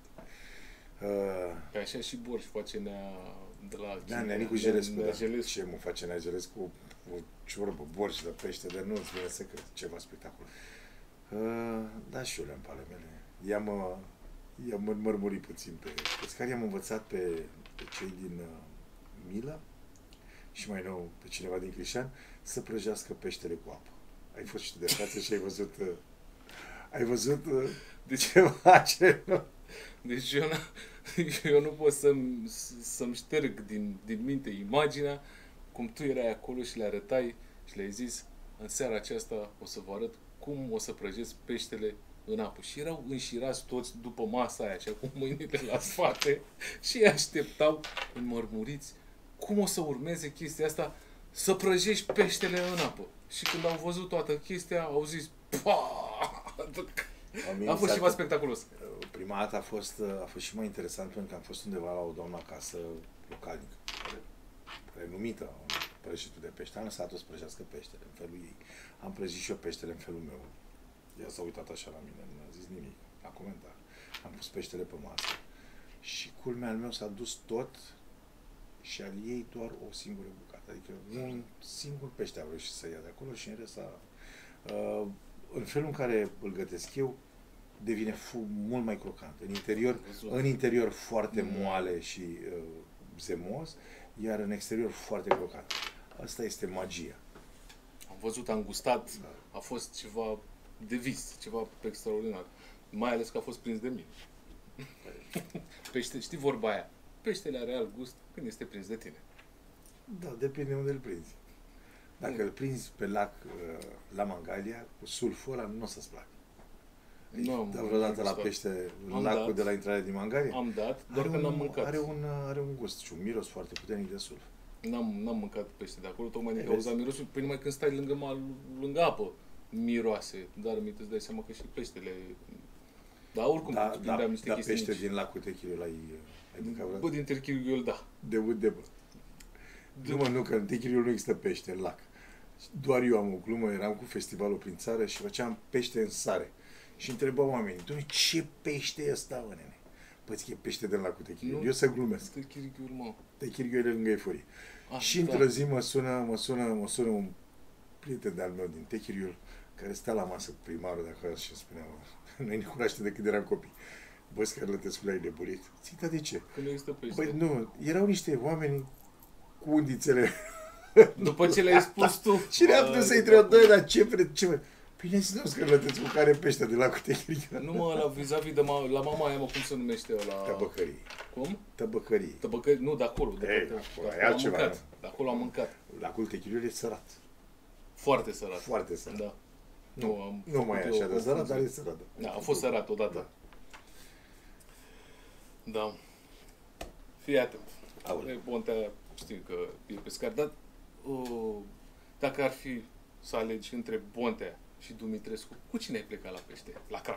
Uh, Pe așa și borș face Nea de la... da, Neanicu Jelescu, Nea da. Jelescu. Ce mă face Nea Jelescu cu o ciorbă, borș de pește, de nu-ți vine să crezi, ceva spectacol. Uh, da, și eu le-am pe ale mele. I-am, uh, i-am înmărmurit puțin pe... Pe care i-am învățat pe, pe cei din uh, Mila și mai nou pe cineva din Crișan să prăjească peștele cu apă. Ai fost și tu de față și ai văzut... Uh, Ai văzut uh, Deci, ceva ce nu... deci eu, n- eu nu pot să-mi, să-mi șterg din, din minte imaginea cum tu erai acolo și le arătai și le-ai zis în seara aceasta o să vă arăt cum o să prăjesc peștele în apă. Și erau înșirați toți după masa aia, așa, cu mâinile la spate și îi așteptau înmărmuriți cum o să urmeze chestia asta să prăjești peștele în apă. Și când au văzut toată chestia, au zis "Paaaa!" A fost ceva spectaculos. Prima dată a fost, a fost și mai interesant pentru că am fost undeva la o doamnă acasă localnică, care, care e numită prăjitul de pește. Am lăsat-o să prăjească peștele în felul ei. Am prăjit și eu peștele în felul meu. Ea s-a uitat așa la mine, nu a zis nimic, a comentat. Am pus peștele pe masă. Și culmea al meu s-a dus tot și al ei doar o singură bucată. Adică un singur pește a reușit să ia de acolo și în rest a... Uh, în felul în care îl gătesc eu, devine fu- mult mai crocant. În interior, în interior foarte Mm. moale și uh, zemos, iar în exterior foarte crocant. Asta este magia. Am văzut, am gustat, Da. a fost ceva de vis, ceva extraordinar. Mai ales că a fost prins de mine. Pește, știi vorba aia? Peștele are alt gust când este prins de tine. Da, depinde unde îl prinzi. Dacă îl prinzi pe lac uh, la Mangalia, cu sulful ăla, nu o să-ți placă. Nu am Dar vreodată la gustat. pește, în Am lacul dat. de la intrarea din Mangalia? Am dat, doar are că n-am un, mâncat. Are un, are un gust și un miros foarte puternic de sulf. N-am, n-am mâncat pește de acolo, tocmai din Ei, cauza vezi? mirosului. Păi numai când stai lângă, mal, lângă apă, miroase. Dar mi îți dai seama că și peștele... Dar oricum, Da, prindeam da, niște da, chestii pește mici. din lacul Techiriu l-ai ai mâncat Bă, vreodată? din Terchiriu, da. De ud de bă. Nu mă, nu, că în Techiriu nu există pește în lac. Doar eu am o glumă, eram cu festivalul prin țară și făceam pește în sare. Și întrebau oamenii, doamne, ce pește e ăsta, mă, nene? Păi zic, e pește din lacul Techiriu. Nu. Eu să glumesc. Terchiriu, mă. Techiriu e lângă Eforie. Ah, Și da. într-o zi mă sună, mă sună, mă sună un prieten de-al meu din Techiriu, care stă la masă cu primarul de acolo și îmi spunea, noi ne cunoaște de când eram copii. Bă, Scarlătescu, l-ai nebunit? Zic, da, de ce? Că nu există pește. Păi nu, erau niște oameni cu undițele. După ce le-ai spus tu. Și ne-a putut să-i întreb, doi, dar ce vreți, ce vreți? Bine zis, nu, Scarlătescu, care pește de la cu Techiriu. Nu mă, la vis-a-vis de ma, la mama aia, mă, cum se numește ăla? Tăbăcării. Cum? Tăbăcării. Tăbăcări, nu, de acolo. De, Ei, de, acolo, de e acolo am altceva, mâncat. nu? De acolo am mâncat. Lacul Techiriu e sărat. Foarte sărat. Foarte sărat. Da. Nu, Nu, am nu mai e făcut așa eu de sărat, confuzie. dar e sărat. Da, a fost sărat odată. Da. Da. Fii atent. Aoleu. E Bontea, știu că e pescar, dar uh, dacă ar fi să alegi între Bontea și Dumitrescu, cu cine ai plecat la pește? La crap.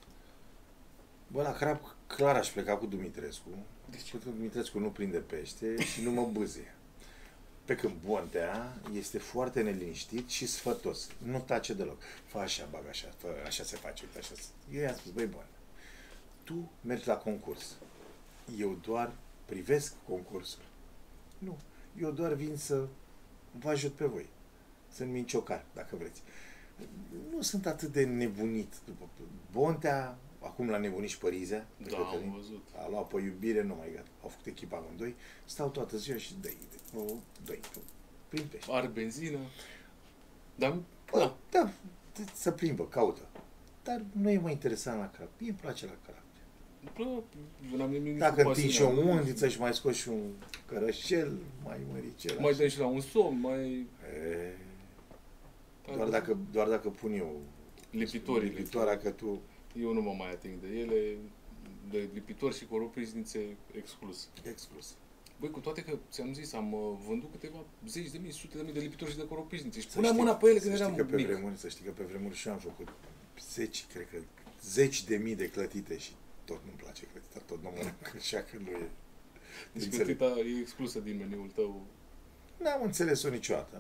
Bă, la crap, clar aș pleca cu Dumitrescu. De ce? Pentru că Dumitrescu nu prinde pește și nu mă bâzie. Pe când Bontea este foarte neliniștit și sfătos. Nu tace deloc. Fă așa, bag așa, fă, așa se face, uite așa. Eu i-am spus, băi, Bontea, tu mergi la concurs. Eu doar privesc concursul. Nu. Eu doar vin să vă ajut pe voi. Sunt minciocar, dacă vreți. Nu sunt atât de nebunit. După Bontea, acum l-a nebunit și Părizea. de Da, Cătălin. am văzut. A luat pe iubire, nu mai gata. Au făcut echipa amândoi, stau toată ziua și dă-i, dă-i, dă-i, prin pește. Are benzină. Dar, Bă, da. da, să plimbă, caută. Dar nu e mai interesant la crap. Mie îmi place la crap. Bă, eu n-am nimic Dacă cu întingi și pasiunea. o undiță și mai scoți și un cărășel, mai măricel. Mai așa. dăm și la un somn, mai... E, doar, dacă, doar dacă pun eu Lipitorii. lipitoarea, că tu Eu nu mă mai ating de ele, de lipitori și coropriznițe exclus. exclus. Băi, cu toate că, ți-am zis, am uh, vândut câteva zeci de mii, sute de mii de lipitori și de coropriznițe. Și Să puneam știi- mâna pe ele să când știi eram că pe mic. vremuri, să știi că pe vremuri și eu am făcut zeci, cred că zeci de mii de clătite și tot nu-mi place clătita, tot nu mănânc, așa că nu e. Deci Înțeleg. clătita e exclusă din meniul tău. N-am înțeles-o niciodată.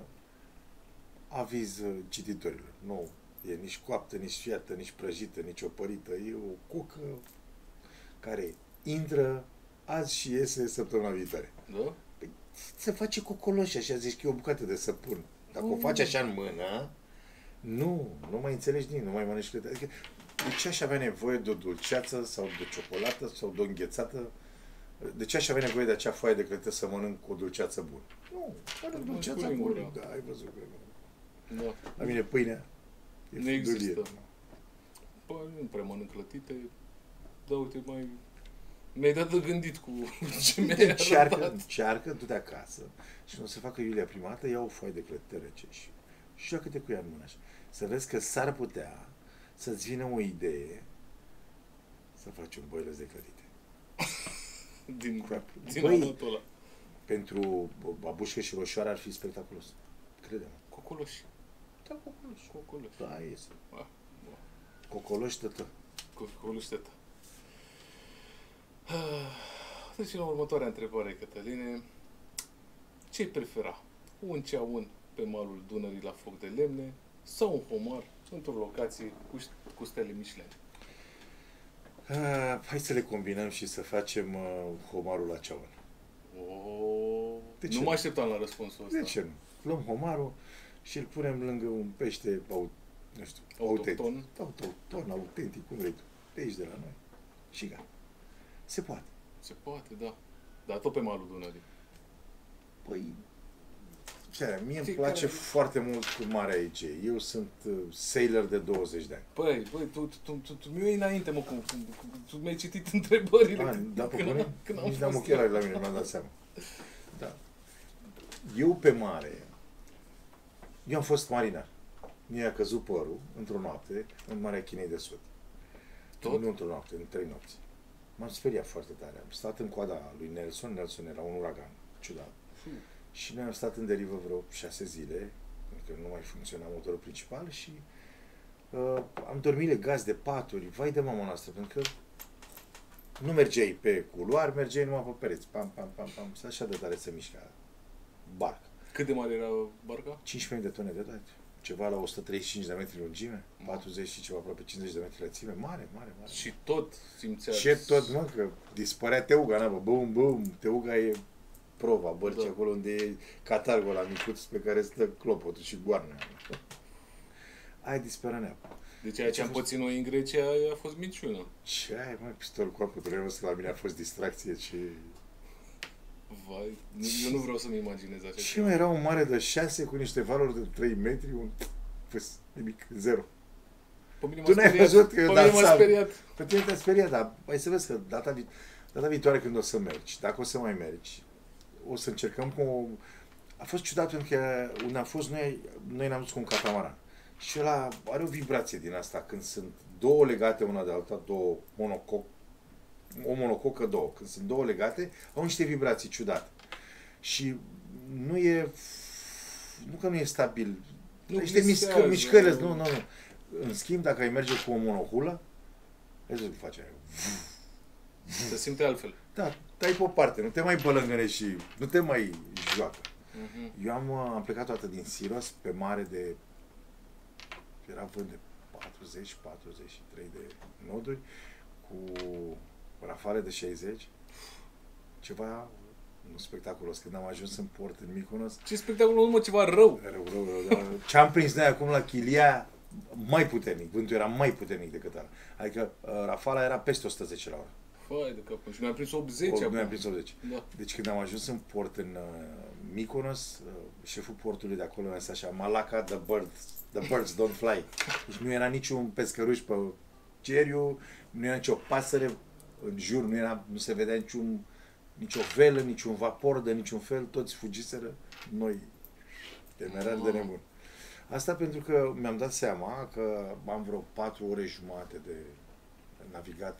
Aviz uh, cititorilor. Nu e nici coaptă, nici fiată, nici prăjită, nici opărită. E o cucă care intră azi și iese săptămâna viitoare. Da? Păi, se face cocoloș, așa zici că e o bucată de săpun. Dacă o faci așa în mână, nu, nu mai înțelegi nimic, nu mai mănânci clătita. Adică, de ce aș avea nevoie de o dulceață sau de ciocolată sau de o înghețată? De ce aș avea nevoie de acea foaie de clătită să mănânc o dulceață bună? Nu, mănânc Mănânci dulceața cu lingura. bună. Da, ai văzut că nu. Da. La mine pâinea e Nu există. fudulie. Păi, Păi, nu prea mănânc clătite, dar uite, mai... Mi-ai dat de gândit cu ce mi-ai Încearcă, arătat. încearcă, du-te acasă și nu o să facă Iulia prima dată, ia o foaie de clătite rece și, și joacă-te cu ea în mână așa. Să vezi că s-ar putea să-ți vină o idee să faci un boiler de clătite. Din, din Băi, anotul ăla. pentru babușcă și roșioară ar fi spectaculos. Crede-mă. Cocoloși. Da, cocoloș. Cocoloși. Da, este. Ah, bun. Cocoloș tătă. Cocoloși teta. Deci, la următoarea întrebare, Cătăline. Ce-ai prefera? Un ceaun pe malul Dunării la foc de lemne sau un homar într-o locație cu, cu stele Michelin? Ah, hai să le combinăm și să facem uh, homarul la ceaun. Oh, De nu ce? mă așteptam la răspunsul ăsta. De ce nu? Luăm homarul și îl punem lângă un pește, au, nu știu, Autohton. autentic. Autohton, autentic, cum vrei tu. De aici, de la noi. Și gata. Se poate. Se poate, da. Dar tot pe malul Dunării. Păi, ce, mie îmi Fiecare- place foarte mult Marea Egee. Eu sunt uh, sailor de douăzeci de ani. Păi, băi, tu, tu, tu, tu, tu mi-ai înainte, mă, cum, cum, cum, tu mi-ai citit întrebările. Ah, când- da, pe când, bune? am, când am Nici n-am fost ochelari la mine, mi-am dat seama. Da. Eu pe mare, eu am fost marinar. Mi-a căzut părul într-o noapte în Marea Chinei de Sud. Tot? Nu într-o noapte, în trei nopți. M-am speriat foarte tare. Am stat în coada lui Nelson. Nelson era un uragan ciudat. Fu. Și noi am stat în derivă vreo șase zile, pentru că nu mai funcționa motorul principal și uh, am dormit legați de paturi, vai de mama noastră, pentru că nu mergeai pe culoar, mergeai numai pe pereți, pam, pam, pam, pam, să așa de tare se mișca barca. Cât de mare era barca? cincisprezece mii de tone de tot, ceva la o sută treizeci și cinci de metri lungime, patruzeci și ceva, aproape cincizeci de metri lățime, mare, mare, mare. Și tot simțea... Ce tot, mă, că dispărea Teuga, na, bă, bum, bum, Teuga e prova, bărci Da. acolo unde e catargul la micuț pe care stă clopotul și goarnă. Aia dispărea neapă. Deci aia ce am pățit noi în Grecia a fost minciună. Ce ai, mă, pistol cu apă, trebuie să la mine a fost distracție și... Vai, nu- eu nu vreau să-mi imaginez așa Și ceva. mai era un mare de șase cu niște valori de trei metri, un... Fus, nimic, zero. Pe mine m-a Tu n-ai speriat. văzut că Pe eu mine m-a dansam. speriat. Pe tine te-a speriat, dar mai să vezi că data, vi- data viitoare când o să mergi, dacă o să mai mergi, o să încercăm cu o... A fost ciudat pentru că unde am fost noi, noi ne-am dus cu un catamaran. Și ăla are o vibrație din asta, când sunt două legate una de alta, două monococ, o monococă, două. Când sunt două legate, au niște vibrații ciudate. Și nu e... Nu că nu e stabil. Nu niște glisează, mișcă, mișcări, nu- nu, nu, nu. În schimb, dacă ai merge cu o monohulă, vezi ce face aia. Se simte altfel. Da, dai pe o parte, nu te mai bălângănești și nu te mai joacă. Mhm. Eu am, am plecat toată din Siros pe mare de... Era vânt de patruzeci patruzeci și trei de noduri cu rafale de șaizeci. Ceva nu spectaculos. Când am ajuns în port în Mykonos, Ce spectacol, nu mă, ceva rău. rău, rău, rău, dar ce am prins noi acum la Chilia, mai puternic. Vântul era mai puternic decât ăla. Adică uh, rafala era peste o sută zece la oră. Fai de capul. Și noi am prins optzeci O, acum. noi am prins optzeci. Da. Deci când am ajuns în port în uh, Mykonos, uh, șeful portului de acolo mi-a zis așa, Malaka, the birds, the birds don't fly. Deci nu era niciun pescăruș pe ceriu, nu era nicio pasăre în jur, nu, era, nu se vedea niciun, nicio velă, niciun vapor de niciun fel, toți fugiseră, noi temerari de nebun. Asta pentru că mi-am dat seama că am vreo patru ore jumate de navigat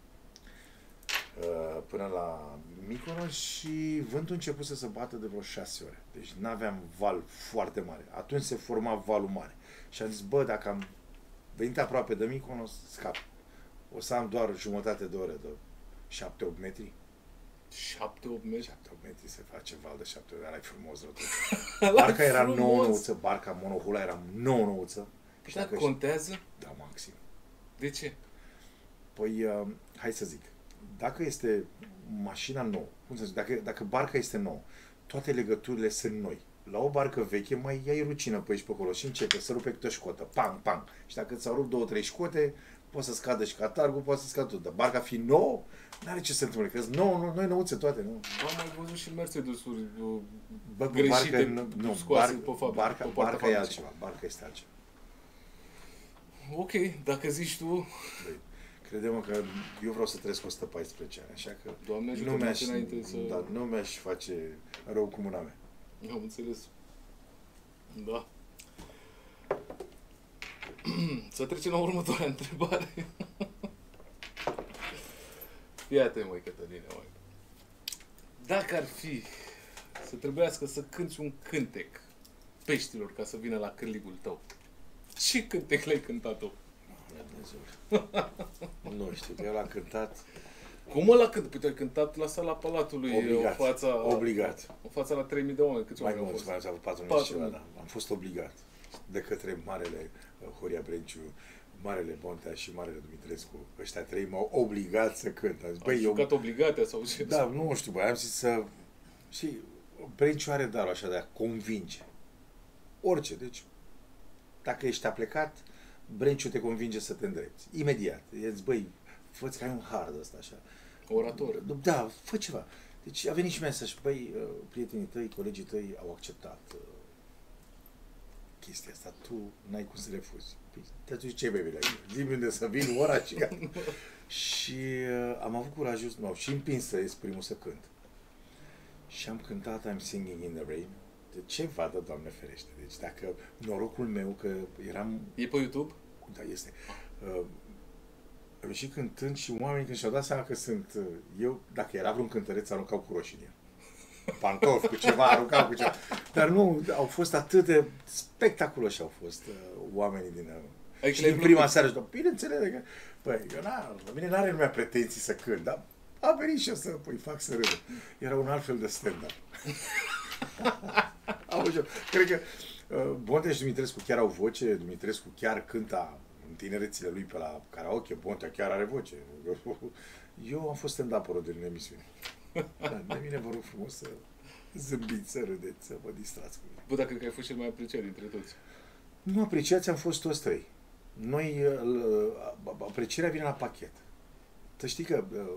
uh, până la Mykonos și vântul începuse să bată de vreo șase ore. Deci n-aveam val foarte mare. Atunci se forma valul mare. Și am zis, bă, dacă am venit aproape de Mykonos, scap. O să am doar jumătate de oră de șapte opt metri. șapte opt metri. șapte opt metri se face val de șapte ore, ăla e frumos rău. Barca era nouă nouță, barca monohula era nouă nouță. Și dacă dacă contează? Da, maxim. De ce? Păi, uh, hai să zic, dacă este mașina nouă, cum să zic, dacă, dacă barca este nouă, toate legăturile sunt noi. La o barcă veche mai iai rucină pe aici pe acolo și începe să rupe câte o școtă, pang, pang. Și dacă ți-au rupt două, trei școte, poți să scadă și catargul, poți să scadă tot. Dar barca fiind nouă, n-are ce să întâmple, că sunt nouă, nu, noi nouțe toate, nu? Am mai văzut și Mercedes-uri uh, Bă, greșite, nu, nu, scoase bar, pe fabrică, barca, pe poarta barca e fabricii. altceva, barca este altceva. Ok, dacă zici tu, Băi, crede-mă că eu vreau să trăiesc o sută paisprezece ani, așa că Doamne ajută, nu mi-aș, înainte să... da, nu mi-aș face rău cu mâna mea. Am înțeles. Da. Să trecem la următoarea întrebare. Iată, măi, Cătăline, măi. Dacă ar fi să trebuiască să cânti un cântec peștilor ca să vină la cârligul tău, ce cântec le-ai cântat tu? Nu știu, că eu l-am cântat Cum mă la cânt? Păi ai cântat la sala Palatului, obligat, o fața, obligat. o fața la trei mii de oameni. Câți Mai oameni au mulți, fost? mai avut patru mii patru și ceva, mii. da. Am fost obligat de către marele uh, Horia Brenciu, marele Bontea și marele Dumitrescu. Ăștia trei m-au obligat să cânt. Am zis, Ai băi, eu... jucat obligatea sau ce? Da, nu știu, băi, am zis să... Și Brenciu are darul așa de a convinge. Orice, deci dacă ești aplecat, Brenciu te convinge să te îndrepți. Imediat. E zis, băi, fă-ți că ai un hard ăsta așa. Orator. Da, fă ceva. Deci a venit și mesaj, băi, uh, prietenii tăi, colegii tăi au acceptat uh, chestia asta, tu n-ai cum să refuzi. Păi, te atunci ce baby la ei? Zi-mi unde să vin, ora și gata. Și uh, am avut curajul, nu, și împins să ies primul să cânt. Și am cântat I'm Singing in the Rain. De ce vadă, Doamne ferește? Deci dacă norocul meu că eram... E pe YouTube? Da, este. Uh, am ieșit cântând și oamenii când și-au dat seama că sunt uh, eu, dacă era vreun cântăreț, aruncau cu roșii în el. Pantofi, cu ceva, aruncau cu ceva. Dar nu, au fost atât de spectaculoși au fost uh, oamenii din... Uh, Aici și le-ai din prima plăcut? seară, și după, bineînțeles că, păi, eu n-am, la mine n-are lumea pretenții să cânt, dar a venit și eu să, păi, fac să râdă. Era un alt fel de stand-up. Auzi, cred că uh, Bontea și Dumitrescu chiar au voce, Dumitrescu chiar cânta în tinerețile lui pe la karaoke, Bontea chiar are voce. Eu am fost stand-up-ul din emisiune. Dar de mine vă rog frumos să zâmbiți, să râdeți, să vă distrați cu mine. Bă, dar cred că ai fost cel mai apreciat dintre toți. Nu apreciați, am fost toți trei. Noi, uh, aprecierea vine la pachet. Să știi că uh,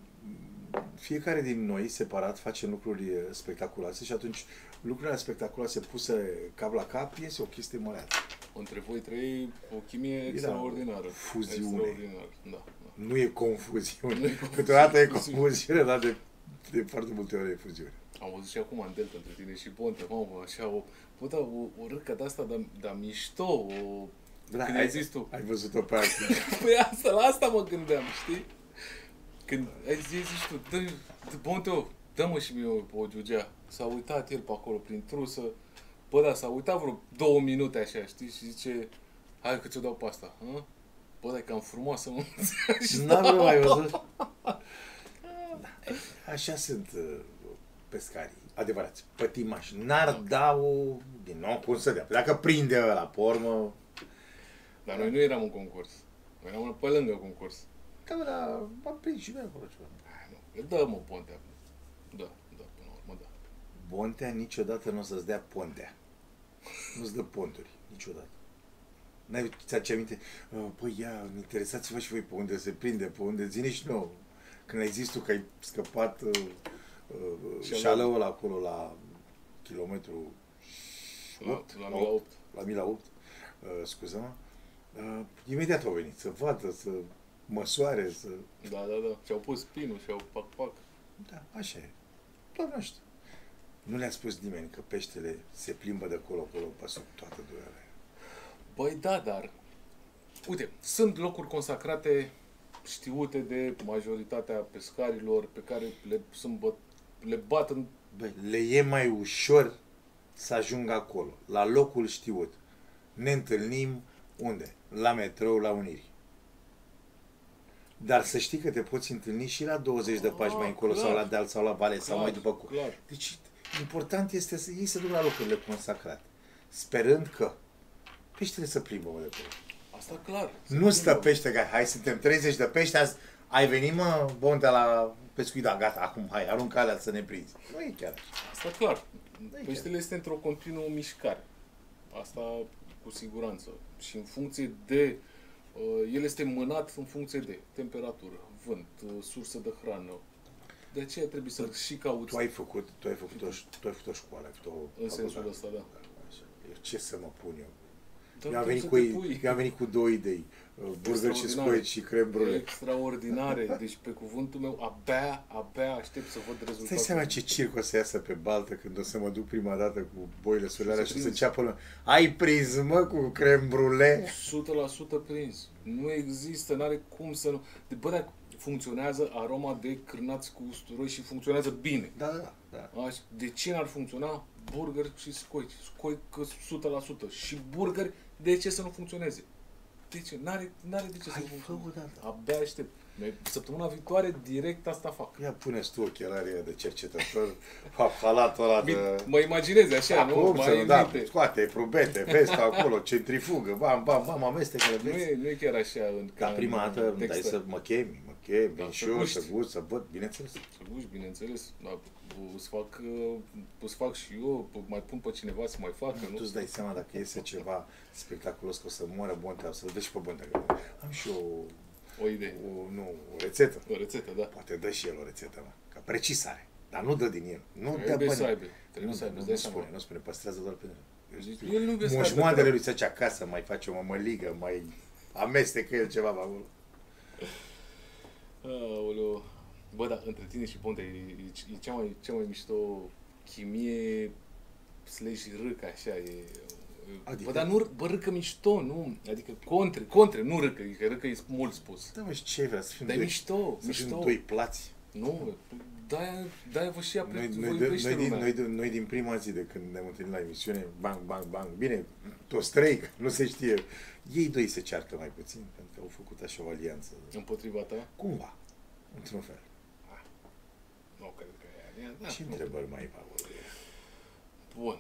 fiecare din noi, separat, face lucruri spectaculoase și atunci lucrurile spectaculoase puse cap la cap iese o chestie măreață. Între voi trei, o chimie extraordinară. Fuziune. Extraordinară, da. da. Nu e confuziune. Nu e confuziune. Câteodată e confuziune, dar de, de foarte multe ori e fuziune. Am văzut și acum în Delta între tine și Bonte, mamă, așa o... Bă, da, o, o râcă de asta, dar da, mișto, o... Da, Când ai, ai zis tu. Ai văzut-o pe asta. Păi asta, la asta mă gândeam, știi? Când ai zis, zici tu, dă, dă Bonte, dă-mă și mie o giugea. S-a uitat el pe acolo prin trusă. Bă, da, s-a uitat vreo două minute așa, știi? Și zice, hai că ți-o dau pe asta. Hă? Bă, da, e cam frumoasă, mă. N-am rău, ai văzut? Da. Așa sunt uh, pescarii, adevărați, pătimași. N-ar da o... Din nou, cum să dea? Dacă prinde ăla, pe urmă... Dar noi nu eram în concurs. Noi eram pe lângă concurs. Da, bă, dar m-am prins și noi acolo ceva. Hai, nu, dă mă Pontea. Da, da, până la urmă, da. Bontea niciodată nu o să-ți dea pontea. Nu-ți dă ponturi, niciodată. N-ai, ți-aduce aminte? Uh, Păi ia, interesați-vă și voi pe unde se prinde, pe unde zine și nouă. Când ai zis tu că ai scăpat uh, uh, șalăul ăla acolo la kilometru opt, La, la mila opt. la mila opt, uh, scuză-mă, uh, imediat au venit să vadă, să măsoare, să... Da, da, da. Și-au pus pinul și-au pac-pac. Da, așa e. Doar nu știu. Nu le-a spus nimeni că peștele se plimbă de acolo-acolo pe sub toată durerea. Băi, da, dar... Uite, sunt locuri consacrate știute de majoritatea pescarilor pe care le, sunt bă, le bat în... Băi, le e mai ușor să ajungă acolo, la locul știut. Ne întâlnim unde? La metrou, la Unirii. Dar să știi că te poți întâlni și la douăzeci de pași mai încolo, clar. sau la deal, sau la vale, Clar, sau mai după cu. clar. Deci, important este să ei se duc la locurile consacrate, sperând că peștele să plimbă, mă, de acolo. Asta clar. Nu stă pește, că hai, suntem treizeci de pești, azi ai venit, mă, Bontea, la pescuit, da, gata, acum, hai, aruncă alea să ne prinzi. Nu e chiar așa. Asta clar. e Peștele este într-o continuă mișcare. Asta cu siguranță. Și în funcție de... Uh, el este mânat în funcție de temperatură, vânt, uh, sursă de hrană. De aceea trebuie să și cauți Tu ai făcut, tu ai făcut o, tu ai făcut o școală, ai făcut o în sensul facultate. ăsta, da. Așa. Eu ce să mă pun eu? Dar Eu am tu venit să cu, te ei- pui. eu am venit cu două idei. uh, Burger și Extraordinare. scoici și creme brulee. Extraordinare. Deci, pe cuvântul meu, abia, abia aștept să văd rezultatul. Stai seama ce circ o să iasă pe baltă când o să mă duc prima dată cu boile alea să și să prinzi. înceapă lumea. Ai prins, mă, cu creme brulee? o sută la sută prins. Nu există, n-are cum să nu... De, bă, dar funcționează aroma de cârnați cu usturoi și funcționează bine. Da, da, da. Așa, de ce n-ar funcționa burger și scoici? Scoici o sută la sută. Și burger, de ce să nu funcționeze? De ce? N-are, n-are de ce să Hai, nu fă funcționeze. o dată. Abia aștept. Săptămâna viitoare, direct asta fac. Ia puneți tu ochelarii ăia de cercetător, halatul ăla de... Mă imaginez așa, nu? Acum să Mai nu, da, minte. scoate probete, vezi pe acolo, centrifugă, bam, bam, bam, amestecă-le, Nu vezi. e, nu e chiar așa în Dar ca prima în dată îmi dai textă. să mă chemi, mă chemi, Da, vin să și eu, guști. să gust, să văd, bineînțeles. Să guști, bineînțeles. Dar îți fac, uh, îți fac și eu, mai pun pe cineva să mai facă, Tu nu? îți dai seama dacă iese ceva spectaculos că o să moară Bontea, o să-l dă și pe Bontea. Am și eu O idee. o, nu, o rețetă. O rețetă, da. Poate dă și el o rețetă, mă. Ca precisare. Dar nu dă din el. Nu dă Trebuie să bani. aibă. Trebuie Nu, să aibă, nu, îți nu dai seama. spune, nu spune, păstrează doar pentru Deci, el nu iubesc moșmoadele cartea. lui Săci acasă, mai face o mămăligă, mai amestecă el ceva pe acolo. Aoleu. Bă, dar între tine și Ponte e, e, e cea, mai, cea mai mișto chimie slash râcă, așa, e... Adică? Bă, dar nu, bă, râcă mișto, nu, adică contre, contre, nu râcă, că râcă e mult spus. Da, mă, și ce vrea să fim Dar e doi, mișto, să mișto. fim doi plați. Nu, de-aia, de-aia vă și Noi, apre, vă noi, de, iubește noi, din, lumea. noi, din, noi din prima zi de când ne-am întâlnit la emisiune, bang, bang, bang, bine, toți trei, că nu se știe. Ei doi se ceartă mai puțin, pentru că au făcut așa o alianță. Împotriva ta? Cumva, într-un fel. Nu cred că e aia. Da, Ce nu. întrebări mai ai, Paul? Bun.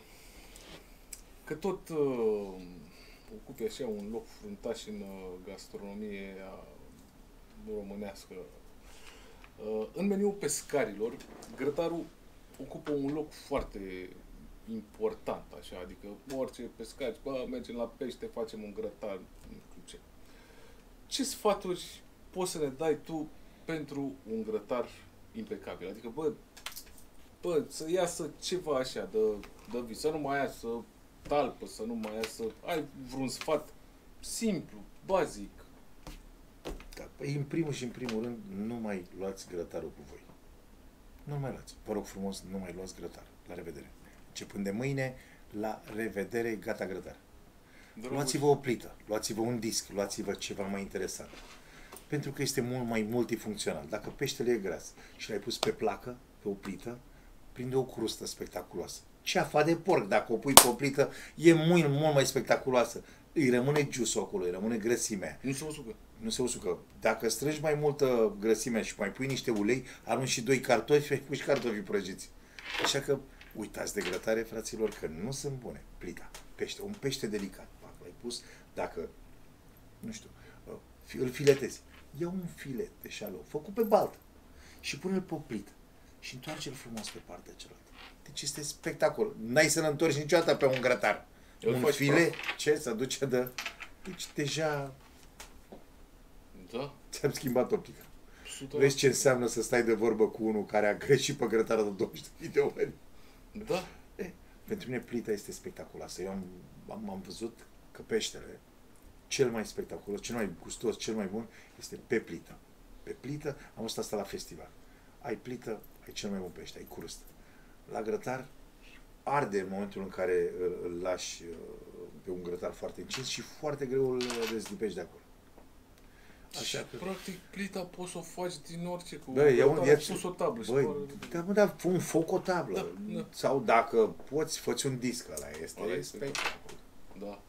Că tot uh, ocupi așa un loc fruntaș în uh, gastronomie românească. Uh, în meniul pescarilor, grătarul ocupă un loc foarte important, așa, adică orice pescar, bă, mergem la pește, facem un grătar, nu știu ce. Ce sfaturi poți să ne dai tu pentru un grătar impecabil? Adică, bă, bă, să iasă ceva așa de, de vis, să nu mai iasă talpă, să nu mai iasă... Ai vreun sfat simplu, bazic? Da, păi, în primul și în primul rând, nu mai luați grătarul cu voi. Nu mai luați. Vă rog frumos, nu mai luați grătar. La revedere. Începând de mâine, la revedere, gata grătar. Luați-vă o plită, luați-vă un disc, luați-vă ceva mai interesant. Pentru că este mult mai multifuncțional. Dacă peștele e gras și l-ai pus pe placă, pe o plită, prinde o crustă spectaculoasă. Ceafa de porc, dacă o pui pe o plită, e mult, mult mai spectaculoasă. Îi rămâne juiceul acolo, îi rămâne grăsimea. Nu se usucă. Nu se usucă. Dacă strângi mai multă grăsime și mai pui niște ulei, arunci și doi cartofi, ai pus și cartofii prăjiți. Așa că uitați de grătare, fraților, că nu sunt bune. Plita, pește, un pește delicat. L-ai pus, dacă, nu știu, îl filetezi. Ia un filet de șalou, făcut pe baltă și pune-l pe o plită și întoarce-l frumos pe partea cealaltă. Deci este spectacol. N-ai să-l întorci niciodată pe un grătar. Eu un faci filet, praf. ce, să duce de... Deci deja Da? ți-am schimbat optica. o sută Vezi ce înseamnă să stai de vorbă cu unul care a greșit pe grătarul de douăzeci de mii de ori? Da? E, pentru mine plita este spectaculoasă. Eu am, am, am văzut că peștele, cel mai spectaculos, cel mai gustos, cel mai bun, este pe plită. Pe plită, am văzut asta la festival. Ai plită, ai cel mai bun pește, ai crustă. La grătar, arde în momentul în care îl, îl lași uh, pe un grătar foarte încins și foarte greu îl dezlipești de acolo. Așa Și, că... practic, plita poți să o faci din orice, cu Bă, ia un, grătar, ia, ai pus o tablă și băi, pare- da, mă, da, un foc o tablă. Da, da. Sau dacă poți, fă-ți un disc ăla. Este, Ăla este, este Da.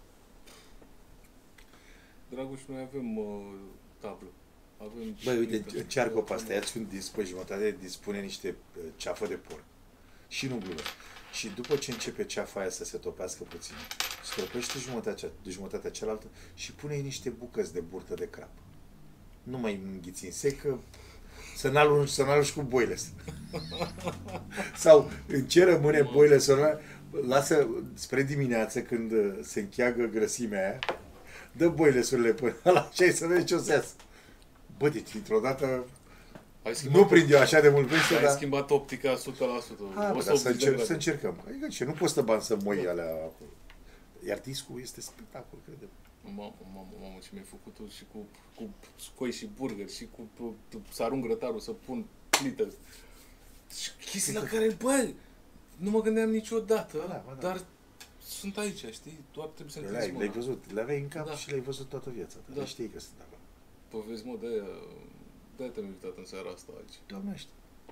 Dragoș, noi avem uh, tablă. Avem Băi, uite, plită. încearcă pe asta, ia-ți un disc pe jumătate, dispune niște uh, ceafă de porc. Și nu glumesc. Și după ce începe ceafa aia să se topească puțin, stropește jumătatea, de jumătatea cealaltă și pune niște bucăți de burtă de crap. Nu mai înghiți în sec, că să n-alungi, să n-alungi cu boile. Sau în ce rămâne boile, să nu lasă spre dimineață când uh, se încheagă grăsimea aia, dă boilesurile până la ce ai să vezi ce o să iasă. Bă, deci, dintr-o dată, Ai schimbat, nu prinde așa de mult pește, ai dar... schimbat optica o sută la sută. A, bă, o dar să, optzeci de încer- grade. să încercăm. Adică ce, nu poți să bani să moi alea acolo. Iar discul este spectacol, credem. Mamă, mamă, mamă, ce mi-ai făcut tu și cu, cu scoi și burger și cu, cu, cu să arunc grătarul, să pun plită. Și chestii la care, bă, nu mă gândeam niciodată, da, da. dar sunt aici, știi? Doar trebuie să-mi Le-ai, le-ai văzut, le aveai în cap da. și le-ai văzut toată viața. Da. Le știi că sunt acolo. Păi vezi, mă, de-aia, de-aia te-am invitat în seara asta aici. Doamnește.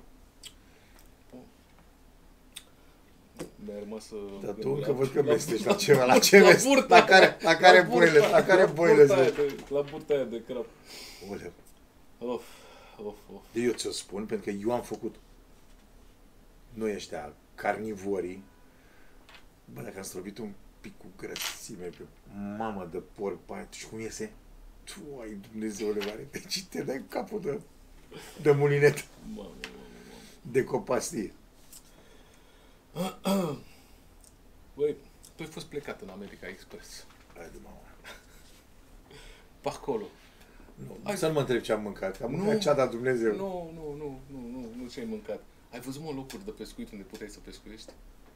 Mi-a rămas să... Dar tu încă văd că mestești la ceva, la ce vezi? La care, la care boile, la care boile la burta aia de crap. Oleu. Of, of, of. Eu ți-o spun, pentru că eu am făcut noi ăștia carnivorii. Bă, dacă am străbit un pic cu grăsime pe mamă de porc pe aia, și cum iese? Tu ai Dumnezeule mare, deci te dai capul de, de mulinet, Mamă, mamă, mamă. de copastie. Băi, tu ai fost plecat în America Express. Hai de mamă. Pe acolo. Nu, Hai să nu mă întreb ce am mâncat, că am mâncat Nu. ce a dat Dumnezeu. Nu, nu, nu, nu, nu, nu ce ai mâncat. Ai văzut, mă, locuri de pescuit unde puteai să pescuiești?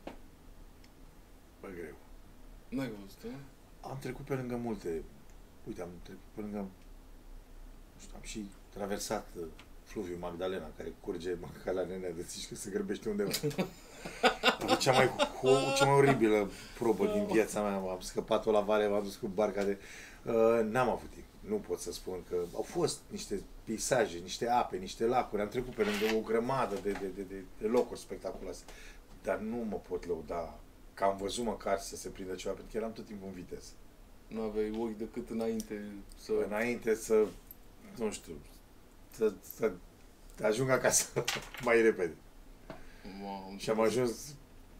Bă, greu. N-ai văzut, a? Am trecut pe lângă multe. Uite, am trecut pe lângă... Nu știu, am și traversat uh, fluviul Magdalena, care curge ca la nenea de zici că se grăbește undeva. A fost cea mai, ho- cea mai oribilă probă din viața mea. Am scăpat-o la vale, m-am dus cu barca de... Uh, n-am avut timp. Nu pot să spun că au fost niște peisaje, niște ape, niște lacuri. Am trecut pe lângă o grămadă de, de, de, de, de locuri spectaculoase. Dar nu mă pot lăuda că am văzut măcar să se prindă ceva, pentru că eram tot timpul în viteză. Nu aveai ochi decât înainte să... Înainte să, nu știu, să, să ajung acasă mai repede. Mamă, Și am ajuns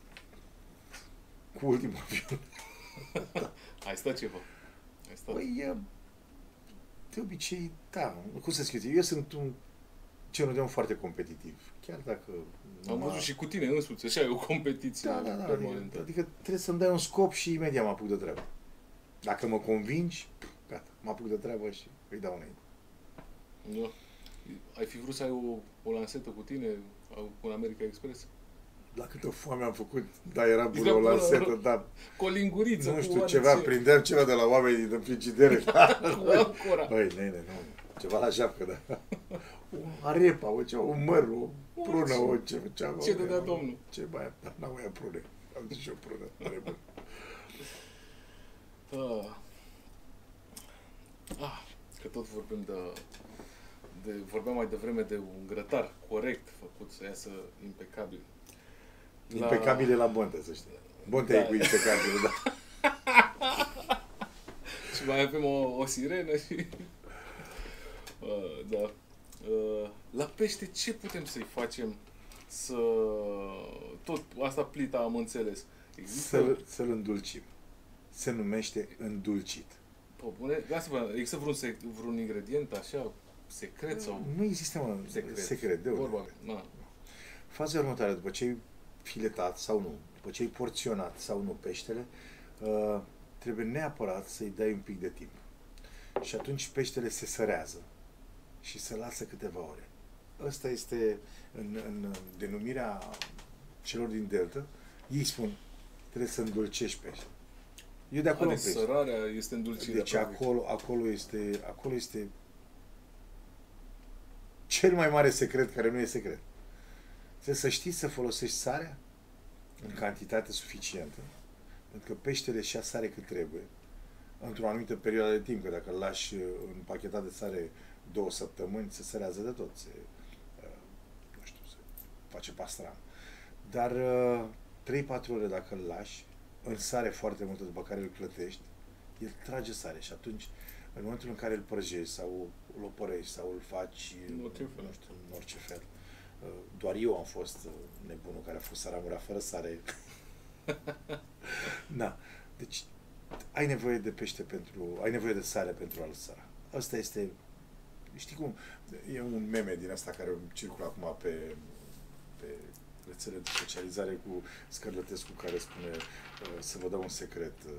cu ultimul avion. ai stat ceva. Ai stat. Păi, de obicei, da, cum să zic, eu sunt un genul de om foarte competitiv. Chiar dacă... Am văzut și cu tine însuți, așa e o competiție Da, da, da, permanentă. adică, adică trebuie să-mi dai un scop și imediat mă apuc de treabă. Dacă mă convingi, gata, mă apuc de treabă și îi dau înainte. Da. Ai fi vrut să ai o, o lansetă cu tine cu un America Express? La câtă foame am făcut, da, era bună Era o bună, lanseta, dar cu o linguriță, nu cu știu, oare ceva, ce? prindeam ceva de la oamenii din frigidere. Cu ancora. Băi, nene, nu, ceva la japcă, da. O arepa, o ceva, un măr, o prună, o ce ceva. Ce dădea domnul? Ce mai, da, n-am mai prune. Am zis și eu prună, are bun. Ah. Ah, că tot vorbim de, de... Vorbeam mai devreme de un grătar corect făcut, să iasă impecabil. La... Impecabile la Bonte, să știi. Bonte Da. e cu impecabil, da. Și mai avem o, o sirenă și... Uh, da. Uh, la pește ce putem să-i facem să... Tot, asta plita am înțeles. Există... Să-l, să-l îndulcim. Se numește îndulcit. Pă, bune, lasă-mă, există vreun, sec, vreun ingredient așa, secret sau... Nu există, mă, Secret. secret de unde? Vorba, na. Faza următoare, după ce ai filetat sau nu, după ce ai porționat sau nu peștele, uh, trebuie neapărat să-i dai un pic de timp. Și atunci peștele se sărează și se lasă câteva ore. Asta este în, în denumirea celor din Delta. Ei spun, trebuie să îndulcești peștele. Eu de acolo Deci sărarea este îndulcirea. Deci acolo, acolo, este, acolo este cel mai mare secret care nu e secret. Trebuie să știi să folosești sarea în cantitate suficientă, pentru că peștele și-a sare cât trebuie, într-o anumită perioadă de timp, că dacă îl lași în pachetat de sare două săptămâni, se sărează de tot, se, nu știu, se face pastram. Dar trei patru ore dacă îl lași, în sare foarte multă, după care îl clătești, el trage sare și atunci, în momentul în care îl prăjești sau îl opărești sau îl faci, în orice fel, nu știu, în orice fel. Doar eu am fost nebunul care a fost saramura fără sare. Da. Deci, ai nevoie de pește pentru, ai nevoie de sare pentru a-l săra. Asta este, știi cum, e un meme din asta care circulă acum pe, pe rețele de socializare cu Scărlătescu care spune uh, să vă dau un secret uh,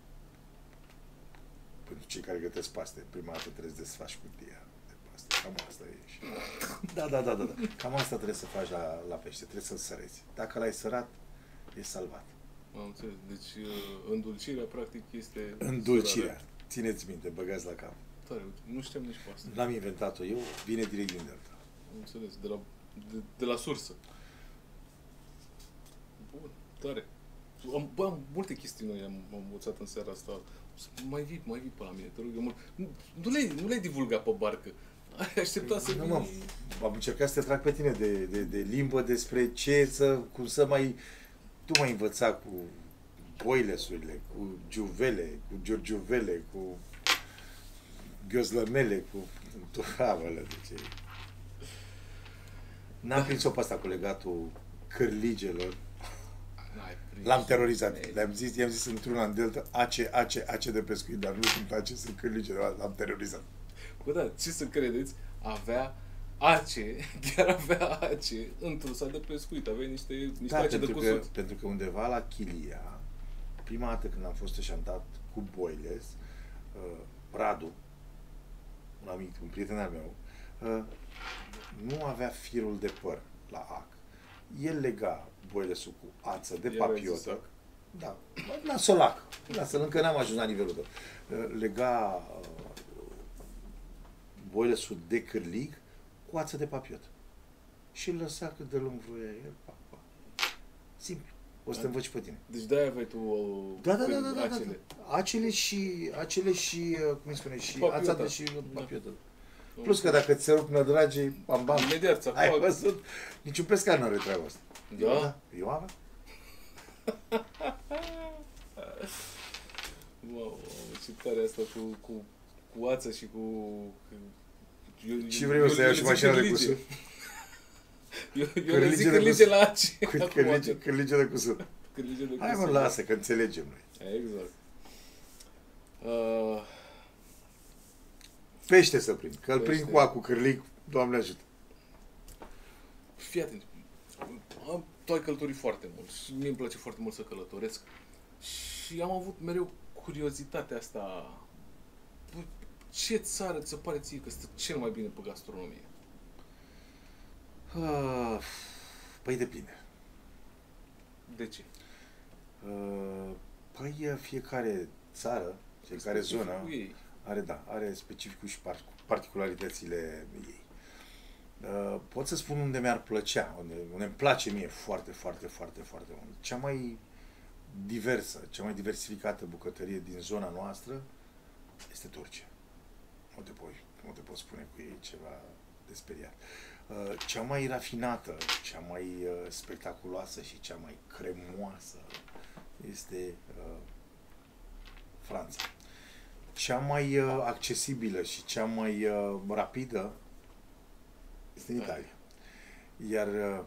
pentru cei care gătesc paste. Prima dată trebuie să desfaci cutia de paste. Cam asta e. Și... Da, da, da, da, da. Cam asta trebuie să faci la, la pește. Trebuie să-l sărezi. Dacă l-ai sărat, e salvat. Am înțeles. Deci uh, îndulcirea, practic, este... Îndulcirea. Țineți minte, băgați la cap. Tare, uite, nu știam nici pe asta. N-am inventat-o eu, vine direct din Delta. Am înțeles, de la, de, de la sursă. Bun, tare. Am, bă, am multe chestii noi, am, am învățat în seara asta. Mai vii, mai vii pe la mine, te rog eu mult. Nu, nu le-ai, nu le-ai divulgat pe barcă. Ai așteptat să Nu, vii... mă, am încercat să te trag pe tine de, de, de limbă despre ce să, cum să mai... Tu m-ai învățat cu boilesurile, cu giuvele, cu giurgiuvele, cu ghiozlămele, cu... Aoleu, de ce... N-am prins-o pe asta cu legatul cârligelor. L-am terorizat. Le-am zis, i-am zis într-una în Delta, ace, ace, ace de pescuit, dar nu sunt ace, sunt cârligele, l-am terorizat. Bă, da, ce să credeți? Avea ace, chiar avea ace într-o de pescuit, avea niște, niște Da, ace de pentru că, cusut. pentru că undeva la Chilia, prima dată când am fost eșantat cu boiles, uh, Radu, un amic, un prieten al meu, uh, nu avea firul de păr la ac. El lega boilesul cu ață de El papiotă. Da, la solac. Lasă-l, încă n-am ajuns la nivelul tău. Uh, lega uh, boilesul de cârlig cu ață de papiotă. Și îl lăsa cât de lung vroia el. Pa, pa. Simplu. O să te învăț pe tine. Deci de-aia aveai tu o, Da, da, da, da, da, acele. da. Acele și, acele și, uh, cum îi spune, și Papiota. ața de și papiotă. Da. Plus că dacă ți-se rup nădragii, bam, bam. Imediat ți-a Ai fac. văzut? Niciun pescar nu are treaba asta. Da? Eu, da. Eu am. Wow, ce tare asta cu, cu, cu ață și cu... Eu, Și vreau să iau și mașina de cusut. Eu, eu le zic cârlige la ace. Cu cârlige, cârlige de cusut. Cârlige de cusut. Hai mă, lasă, că înțelegem noi. Exact. Uh, Pește să prind. Că îl Pește. prind cu acu, cârlig, Doamne ajută. fii atent. Am, tu ai călătorit foarte mult și mie îmi place foarte mult să călătoresc. Și am avut mereu curiozitatea asta. Bă, ce țară ți se pare ție că stă cel mai bine pe gastronomie? Uh, Păi depinde. De ce? Uh, Păi fiecare țară, fiecare zonă Cu ei. are, da, are specificul și par- particularitățile ei. Uh, pot să spun unde mi-ar plăcea, unde, unde îmi place mie foarte, foarte, foarte, foarte mult. Cea mai diversă, cea mai diversificată bucătărie din zona noastră este Turcia. Nu te, pot, nu te pot spune cu ei ceva de speriat. Uh, cea mai rafinată, cea mai uh, spectaculoasă și cea mai cremoasă este uh, Franța. Cea mai uh, accesibilă și cea mai uh, rapidă este în Italia. Iar uh,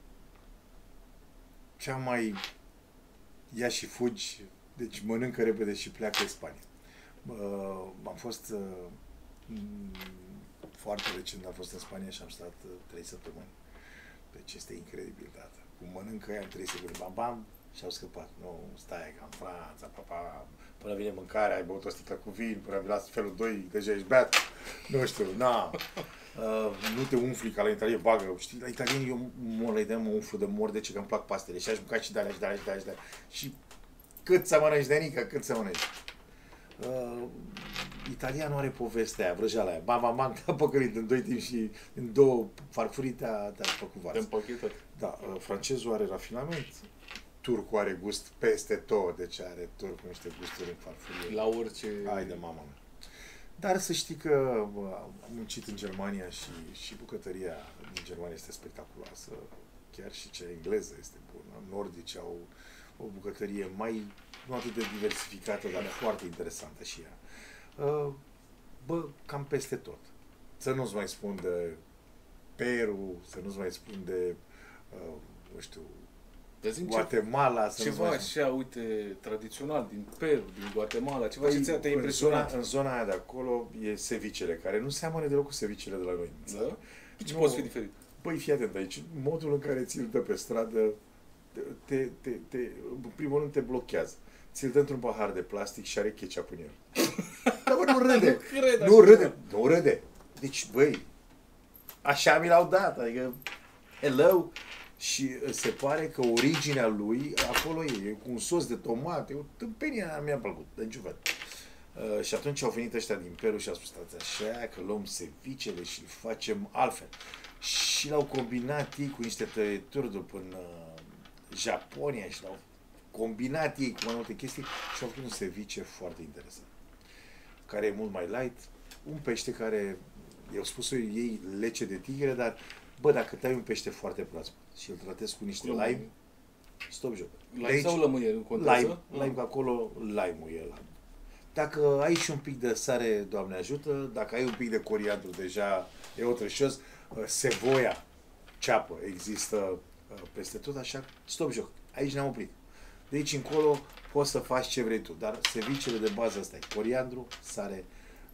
cea mai ia și fugi, deci mănâncă repede și pleacă în Spania. Uh, am fost uh, foarte recent, am fost în Spania și am stat uh, trei săptămâni. Deci este incredibil, tată. Cum mănâncă ea în trei secunde, bam, bam, și au scăpat. Nu, stai ca în Franța, papa, până vine mâncarea, ai băut o sticlă cu vin, până vine la felul doi, deja ești beat. Nu știu, na. Uh, nu te umfli ca la Italie, bagă. Știi, la italieni eu mă le dăm, mă umflu de mor, de ce că îmi plac pastele. Și aș mânca și de-alea, și de-alea, și de-alea, și de-alea. Și cât să mănânci de nică, cât să mănânci. Uh, italianul are povestea aia, vrăjeala aia. Bam, bam, bam, te-a păcălit în doi timp și în două farfurii te-a, te-a făcut varză. Te-am pachetat. Da, uh, francezul are rafinament. Turcul are gust peste tot, deci are turcul niște gusturi în farfurie. La orice... Hai de mama mea. Dar să știi că bă, am muncit în Germania și, și bucătăria din Germania este spectaculoasă. Chiar și cea engleză este bună. Nordici au o bucătărie mai, nu atât de diversificată, dar foarte interesantă și ea. Uh, Bă, cam peste tot. Să nu-ți mai spun de Peru, să nu-ți mai spun de, uh, nu știu, Guatemala. Să Ceva așa, uite, tradițional, din Peru, din Guatemala, ceva ce ți-a te în impresionat. zona, în zona aia de acolo e sevicele, care nu seamănă deloc cu sevicele de la noi. Da? Ce Nu. poate fi diferit? Păi fii atent aici, modul în care ți-l dă pe stradă, te, te, te, în primul rând te blochează. Ți-l dă într-un pahar de plastic și are ketchup în el. Dar bă, nu râde! Nu cred nu așa. râde! Nu râde! Deci, băi, așa mi l-au dat, adică, hello! Și se pare că originea lui acolo e, e cu un sos de tomate, o tâmpenie mi-a plăcut, de ciudat. Uh, și atunci au venit ăștia din Peru și au spus, stați așa, că luăm sevicele și îl facem altfel. Și l-au combinat ei cu niște tăieturi după în uh, Japonia și l-au combinat ei cu mai multe chestii și au făcut un ceviche foarte interesant. Care e mult mai light, un pește care, i-au spus ei lece de tigre, dar bă, dacă tai un pește foarte proaspăt și îl tratezi cu niște Lămâie. lime, stop joc. Lime sau lămâie, nu contează? Lime, lime, că acolo lime-ul e ăla. Dacă ai și un pic de sare, Doamne ajută, dacă ai un pic de coriandru, deja e otrășos, sevoia, ceapă, există peste tot, așa, stop joc. Aici ne-am oprit. De aici încolo poți să faci ce vrei tu, dar sevicele de bază asta e coriandru, sare,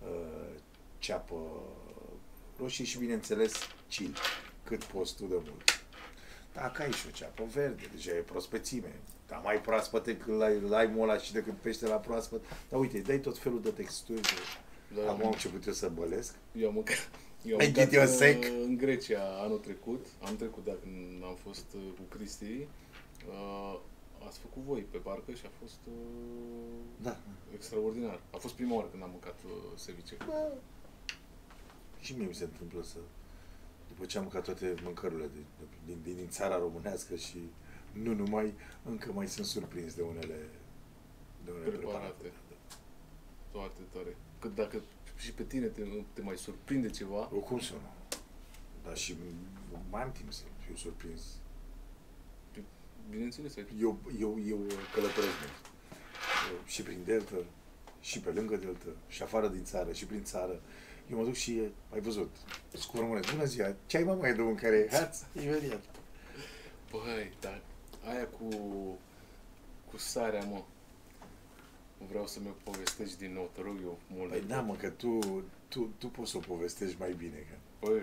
ceapă roșie și, bineînțeles, chili, cât poți tu de mult. Dacă ai și o ceapă verde, deja e prospețime, dar mai proaspăt decât lime-ul ăla și decât pește la proaspăt. Dar uite, dai tot felul de texturi. De... Da, acum am început eu să bălesc. Eu am mâncat, eu am Ai mâncat eu în, sec. în Grecia anul trecut. Anul trecut, dacă am fost cu Cristi. Uh, ați făcut voi pe barcă și a fost uh, da. extraordinar. A fost prima oară când am mâncat uh, ceviche. Da. Și mie mi se întâmplă să, după ce am mâncat toate mâncărurile din, din, din țara românească și nu numai, încă mai sunt surprins de unele, de unele preparate. preparate. Foarte tare. Că dacă și pe tine te, te mai surprinde ceva... O, cum să nu? Dar și mai am timp să fiu surprins. Bineînțeles. Eu, eu, eu călătoresc mult. Eu, și prin Delta, și pe lângă Delta, și afară din țară, și prin țară. Eu mă duc și, ai văzut, scormonez, bună ziua, ce ai mă mai de mâncare? Hați, imediat. Băi, dar aia cu, cu sarea, mă, vreau să mi-o povestești din nou, te rog eu mult. Păi da, mă, că tu, tu, tu poți să o povestești mai bine. Că... Păi,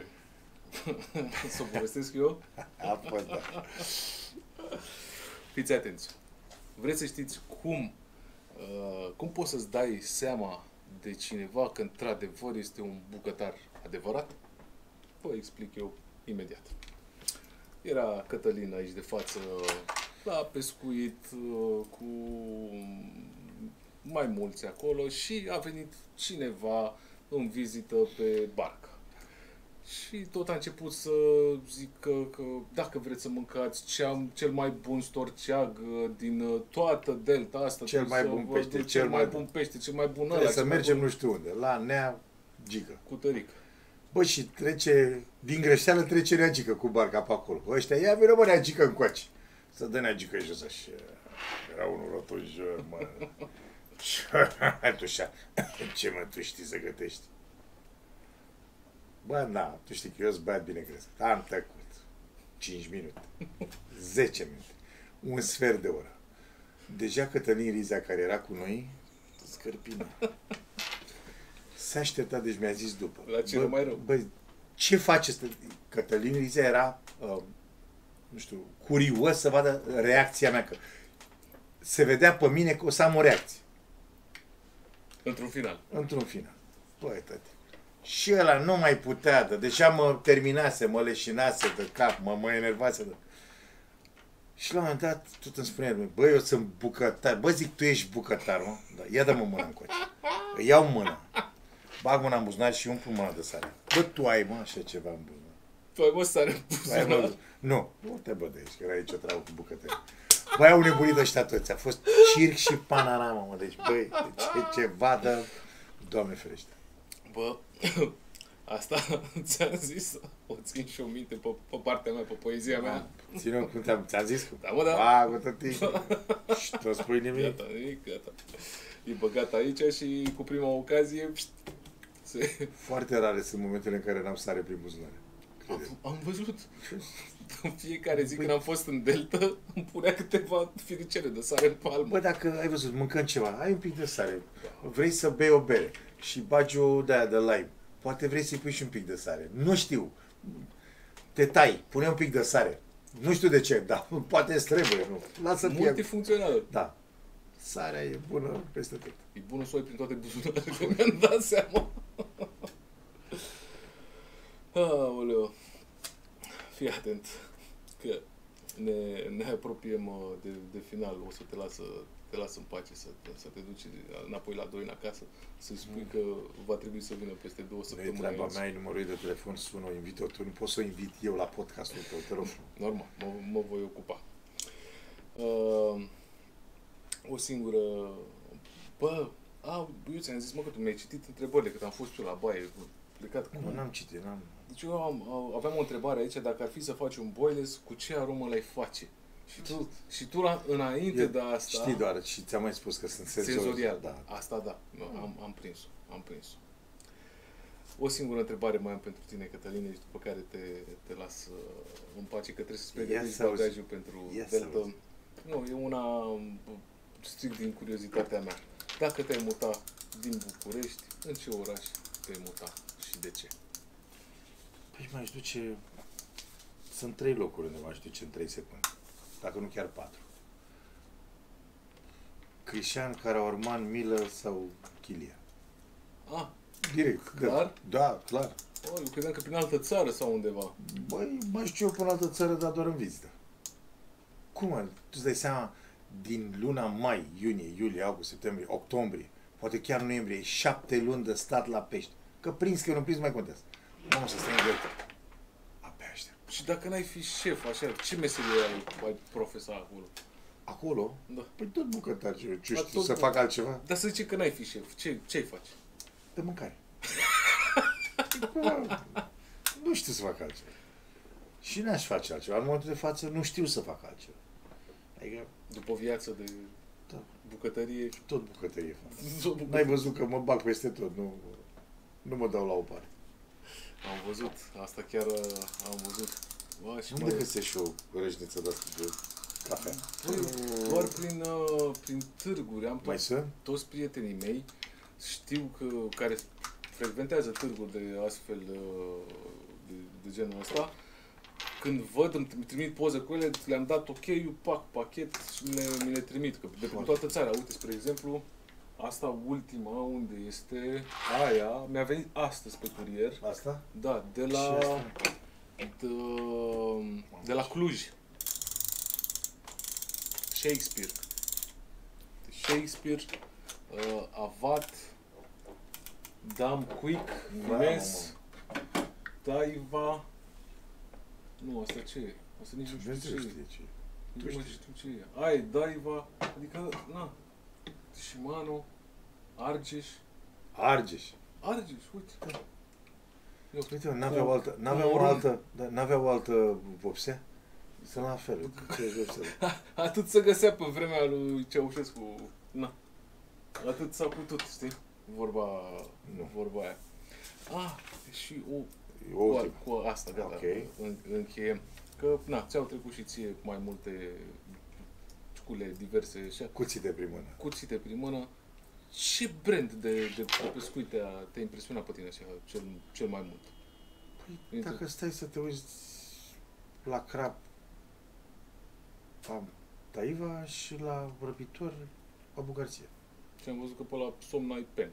să o povestesc eu? A, păi, da. Fiți atenți. Vreți să știți cum, uh, cum poți să-ți dai seama de cineva că într-adevăr este un bucătar adevărat? Vă explic eu imediat. Era Cătălin aici de față la pescuit cu mai mulți acolo și a venit cineva în vizită pe barcă. Și tot a început să zică că dacă vreți să mâncați cea, cel mai bun storceag din toată delta asta, cel mai bun pește, cel, cel mai bun pește, cel mai bun ăla. Să mergem nu știu unde, la Nea Gică. Cu tărică. Bă, și trece, din greșeală trece Nea Gică cu barca pe acolo. Ăștia, ia vină mă Nea Gică încoace. Să dă Nea Gică jos așa. Era unul rotunjor, mă. Tu așa, ce mă, tu știi să gătești? Bă, da, tu știi că eu sunt băiat bine crescut. Am tăcut. cinci minute. zece minute. Un sfert de oră. Deja Cătălin Rizea, care era cu noi, scărpina. S-a așteptat, deci mi-a zis după. La cele bă, mai rău. Bă, ce face ăsta? Cătălin Rizea era, uh, nu știu, curios să vadă reacția mea. Că se vedea pe mine că o să am o reacție. Într-un final. Într-un final. Băi, tăti. Și ăla nu mai putea, de deja mă terminase, mă leșinase de cap, mă, mă enervase de... Și la un moment dat, tot îmi spunea, băi, eu sunt bucătar. Bă, zic, tu ești bucătar, mă? Da, ia dă-mă mâna încoace. Îi iau mâna. Bag mâna în buzunar și umplu mâna de sare. Bă, tu ai, mă, așa ceva în buzunar. Tu ai, mă, sare în buzunar? Nu, nu te bă de aici, că era aici o treabă cu bucătărie. Băi, au nebunit ăștia toți. A fost circ și panorama, mă. Deci, băi, ce, ceva de... Doamne ferește. Bă, asta ți-am zis, o țin și o minte pe, pe partea mea, pe poezia mea. Ține-o cum te-am, ți-am zis? Da, mă, da. Ba, cu tătii. Și tu spui nimic. Gata, nimic, gata. E băgat aici și cu prima ocazie... Pșt, se... Foarte rare sunt momentele în care n-am sare prin buzunare. Am, am văzut. În fiecare zi când am fost în Delta, îmi punea câteva firicele de sare în palmă. Bă, dacă ai văzut, mâncăm ceva, ai un pic de sare, vrei să bei o bere și bagi o de-aia de lime, poate vrei să-i pui și un pic de sare. Nu știu. Te tai, pune un pic de sare. Nu știu de ce, dar poate îți trebuie, nu? Lasă fie. Multifuncțională. Da. Sarea e bună peste tot. E bună să o ai prin toate buzunarele, că mi-am dat seama. Aoleu. Fii atent. Că apropiem uh, de, de final, o să te lasă, te las în pace să, să te duci înapoi la doi acasă, să-i spui mm. că va trebui să vină peste două săptămâni. Nu e treaba mea, ai numărul de telefon, sună, o invit-o tu, nu pot să o invit eu la podcastul tău, te rog. Normal, mă, mă voi ocupa. Uh, o singură... Bă, a, eu ți-am zis, mă, că tu mi-ai citit întrebările, că am fost eu la baie, plecat cu... Nu, n-am citit, n-am... Deci eu am, aveam o întrebare aici, dacă ar fi să faci un boilies, cu ce aromă l-ai face? Și tu, și tu la, înainte eu, de asta... Știi doar, și ți-am mai spus că sunt senzorial. Senzorial, da. Asta da, am, am prins-o, am prins-o. O singură întrebare mai am pentru tine, Cătăline, și după care te, te las în pace, că trebuie să-ți pregătești bagajul pentru yes, Delta. Nu, e una strict din curiozitatea mea. Dacă te-ai muta din București, în ce oraș te-ai muta și de ce? Păi m-aș duce... Sunt trei locuri unde m-aș duce în trei secunde. Dacă nu chiar patru. Crișan, Caraorman, Milă sau Chilia. Ah, direct. clar? Da, clar. Oh, eu credeam că prin altă țară sau undeva. Băi, m-aș duce eu până altă țară, dar doar în vizită. Cum, mă? Tu îți dai seama, din luna mai, iunie, iulie, august, septembrie, octombrie, poate chiar noiembrie, șapte luni de stat la pești. Că prins, că nu prins, mai contează. Nu o să stai în gât. Abia aștept. Și dacă n-ai fi șef, așa, ce meserie ai, ai profesa acolo? Acolo? Da. Păi tot bucătar, ce știu, tot să bu- fac altceva. Dar să zice că n-ai fi șef, ce, ce-ai face? De mâncare. Nu știu să fac altceva. Și n-aș face altceva. În momentul de față nu știu să fac altceva. Adică... După o viață de da. bucătărie... Tot bucătărie fac. N-ai văzut că mă bag peste tot, nu, nu mă dau la o parte. Am văzut, asta chiar am văzut. Ba, și unde mai... găsești și o răjniță de asta de cafea? Păi, doar prin, uh, prin târguri. Am mai sunt? Toți prietenii mei știu că, care frecventează târguri de astfel uh, de, de genul ăsta. Când văd, îmi trimit poze cu ele, le-am dat ok-ul, pac, pachet și mi le, mi le trimit. Că de pe toată țara. Uite, spre exemplu, asta ultima, unde este, aia, mi-a venit astăzi pe curier. Asta? Da, de la, de, de la Cluj. Shakespeare. Shakespeare, uh, Avat, Dam Quick, Mes, Daiva. Nu, asta ce e? Asta nici nu știu ce e. Nici nu știu ce e. Ai, Daiva, adică, na, Shimano, Argeș. Argeș. Argeș, uite. Eu, uite, n-aveau altă, n-aveau o altă, n-aveau o altă vopsea? Sunt la fel. Atât se găsea pe vremea lui Ceaușescu. Na. Atât s-a putut, știi? Vorba, nu. Vorba aia. Ah, și o... Cu, cu asta, gata, okay. în, încheiem. Că, na, ți-au trecut și ție mai multe scule diverse așa. Cuțite prin mână. Cuțite prin mână. Ce brand de, de, de pescuit te-a, te-a impresionat pe tine așa, cel, cel mai mult? Păi, dacă stai să te uiți la crab, am Taiva și la răpitor, Abu Garcia. Și am văzut că pe la somn ai pen.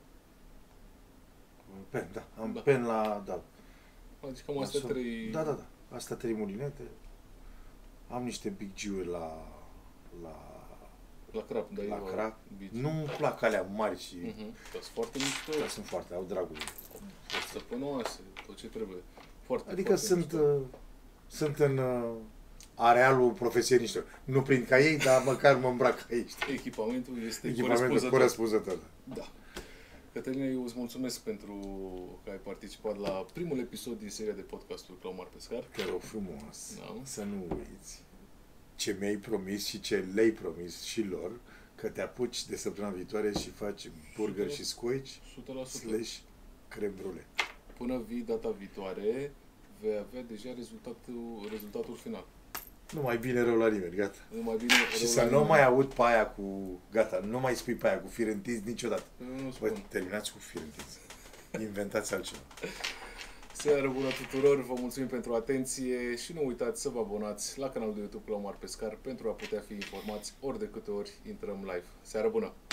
Pen, da. Am da. pen la, da. Adică cam astea trei... Da, da, da. Astea trei mulinete. Am niște big G-uri la... La, la crap, da, la crap. Nu-mi plac alea mari și... Uh-huh. Dar sunt foarte mișto. Da, sunt foarte, au dragul. Săpănoase, tot ce trebuie. Foarte, adică foarte sunt, uh, sunt în uh, arealul profesioniștilor. Nu prind ca ei, dar măcar mă îmbrac ca ei. Echipamentul este Echipamentul corespunzător. Da. Cătăline, eu îți mulțumesc pentru că ai participat la primul episod din seria de podcasturi Clau Pescar. Te rog frumos da. Să nu uiți ce mi-ai promis și ce le-ai promis și lor, că te apuci de săptămâna viitoare și faci burger și scoici o sută la sută slash creme brulee. Până vii data viitoare, vei avea deja rezultatul, rezultatul final. Nu mai bine rău la nimeni, gata. Nu mai bine și să nu mai aud pe aia cu... Gata, nu mai spui pe aia cu fir întins niciodată. Nu Bă, terminați cu fir întins. Inventați altceva. Seară bună tuturor, vă mulțumim pentru atenție și nu uitați să vă abonați la canalul de YouTube Clau Pescar pentru a putea fi informați ori de câte ori intrăm live. Seară bună!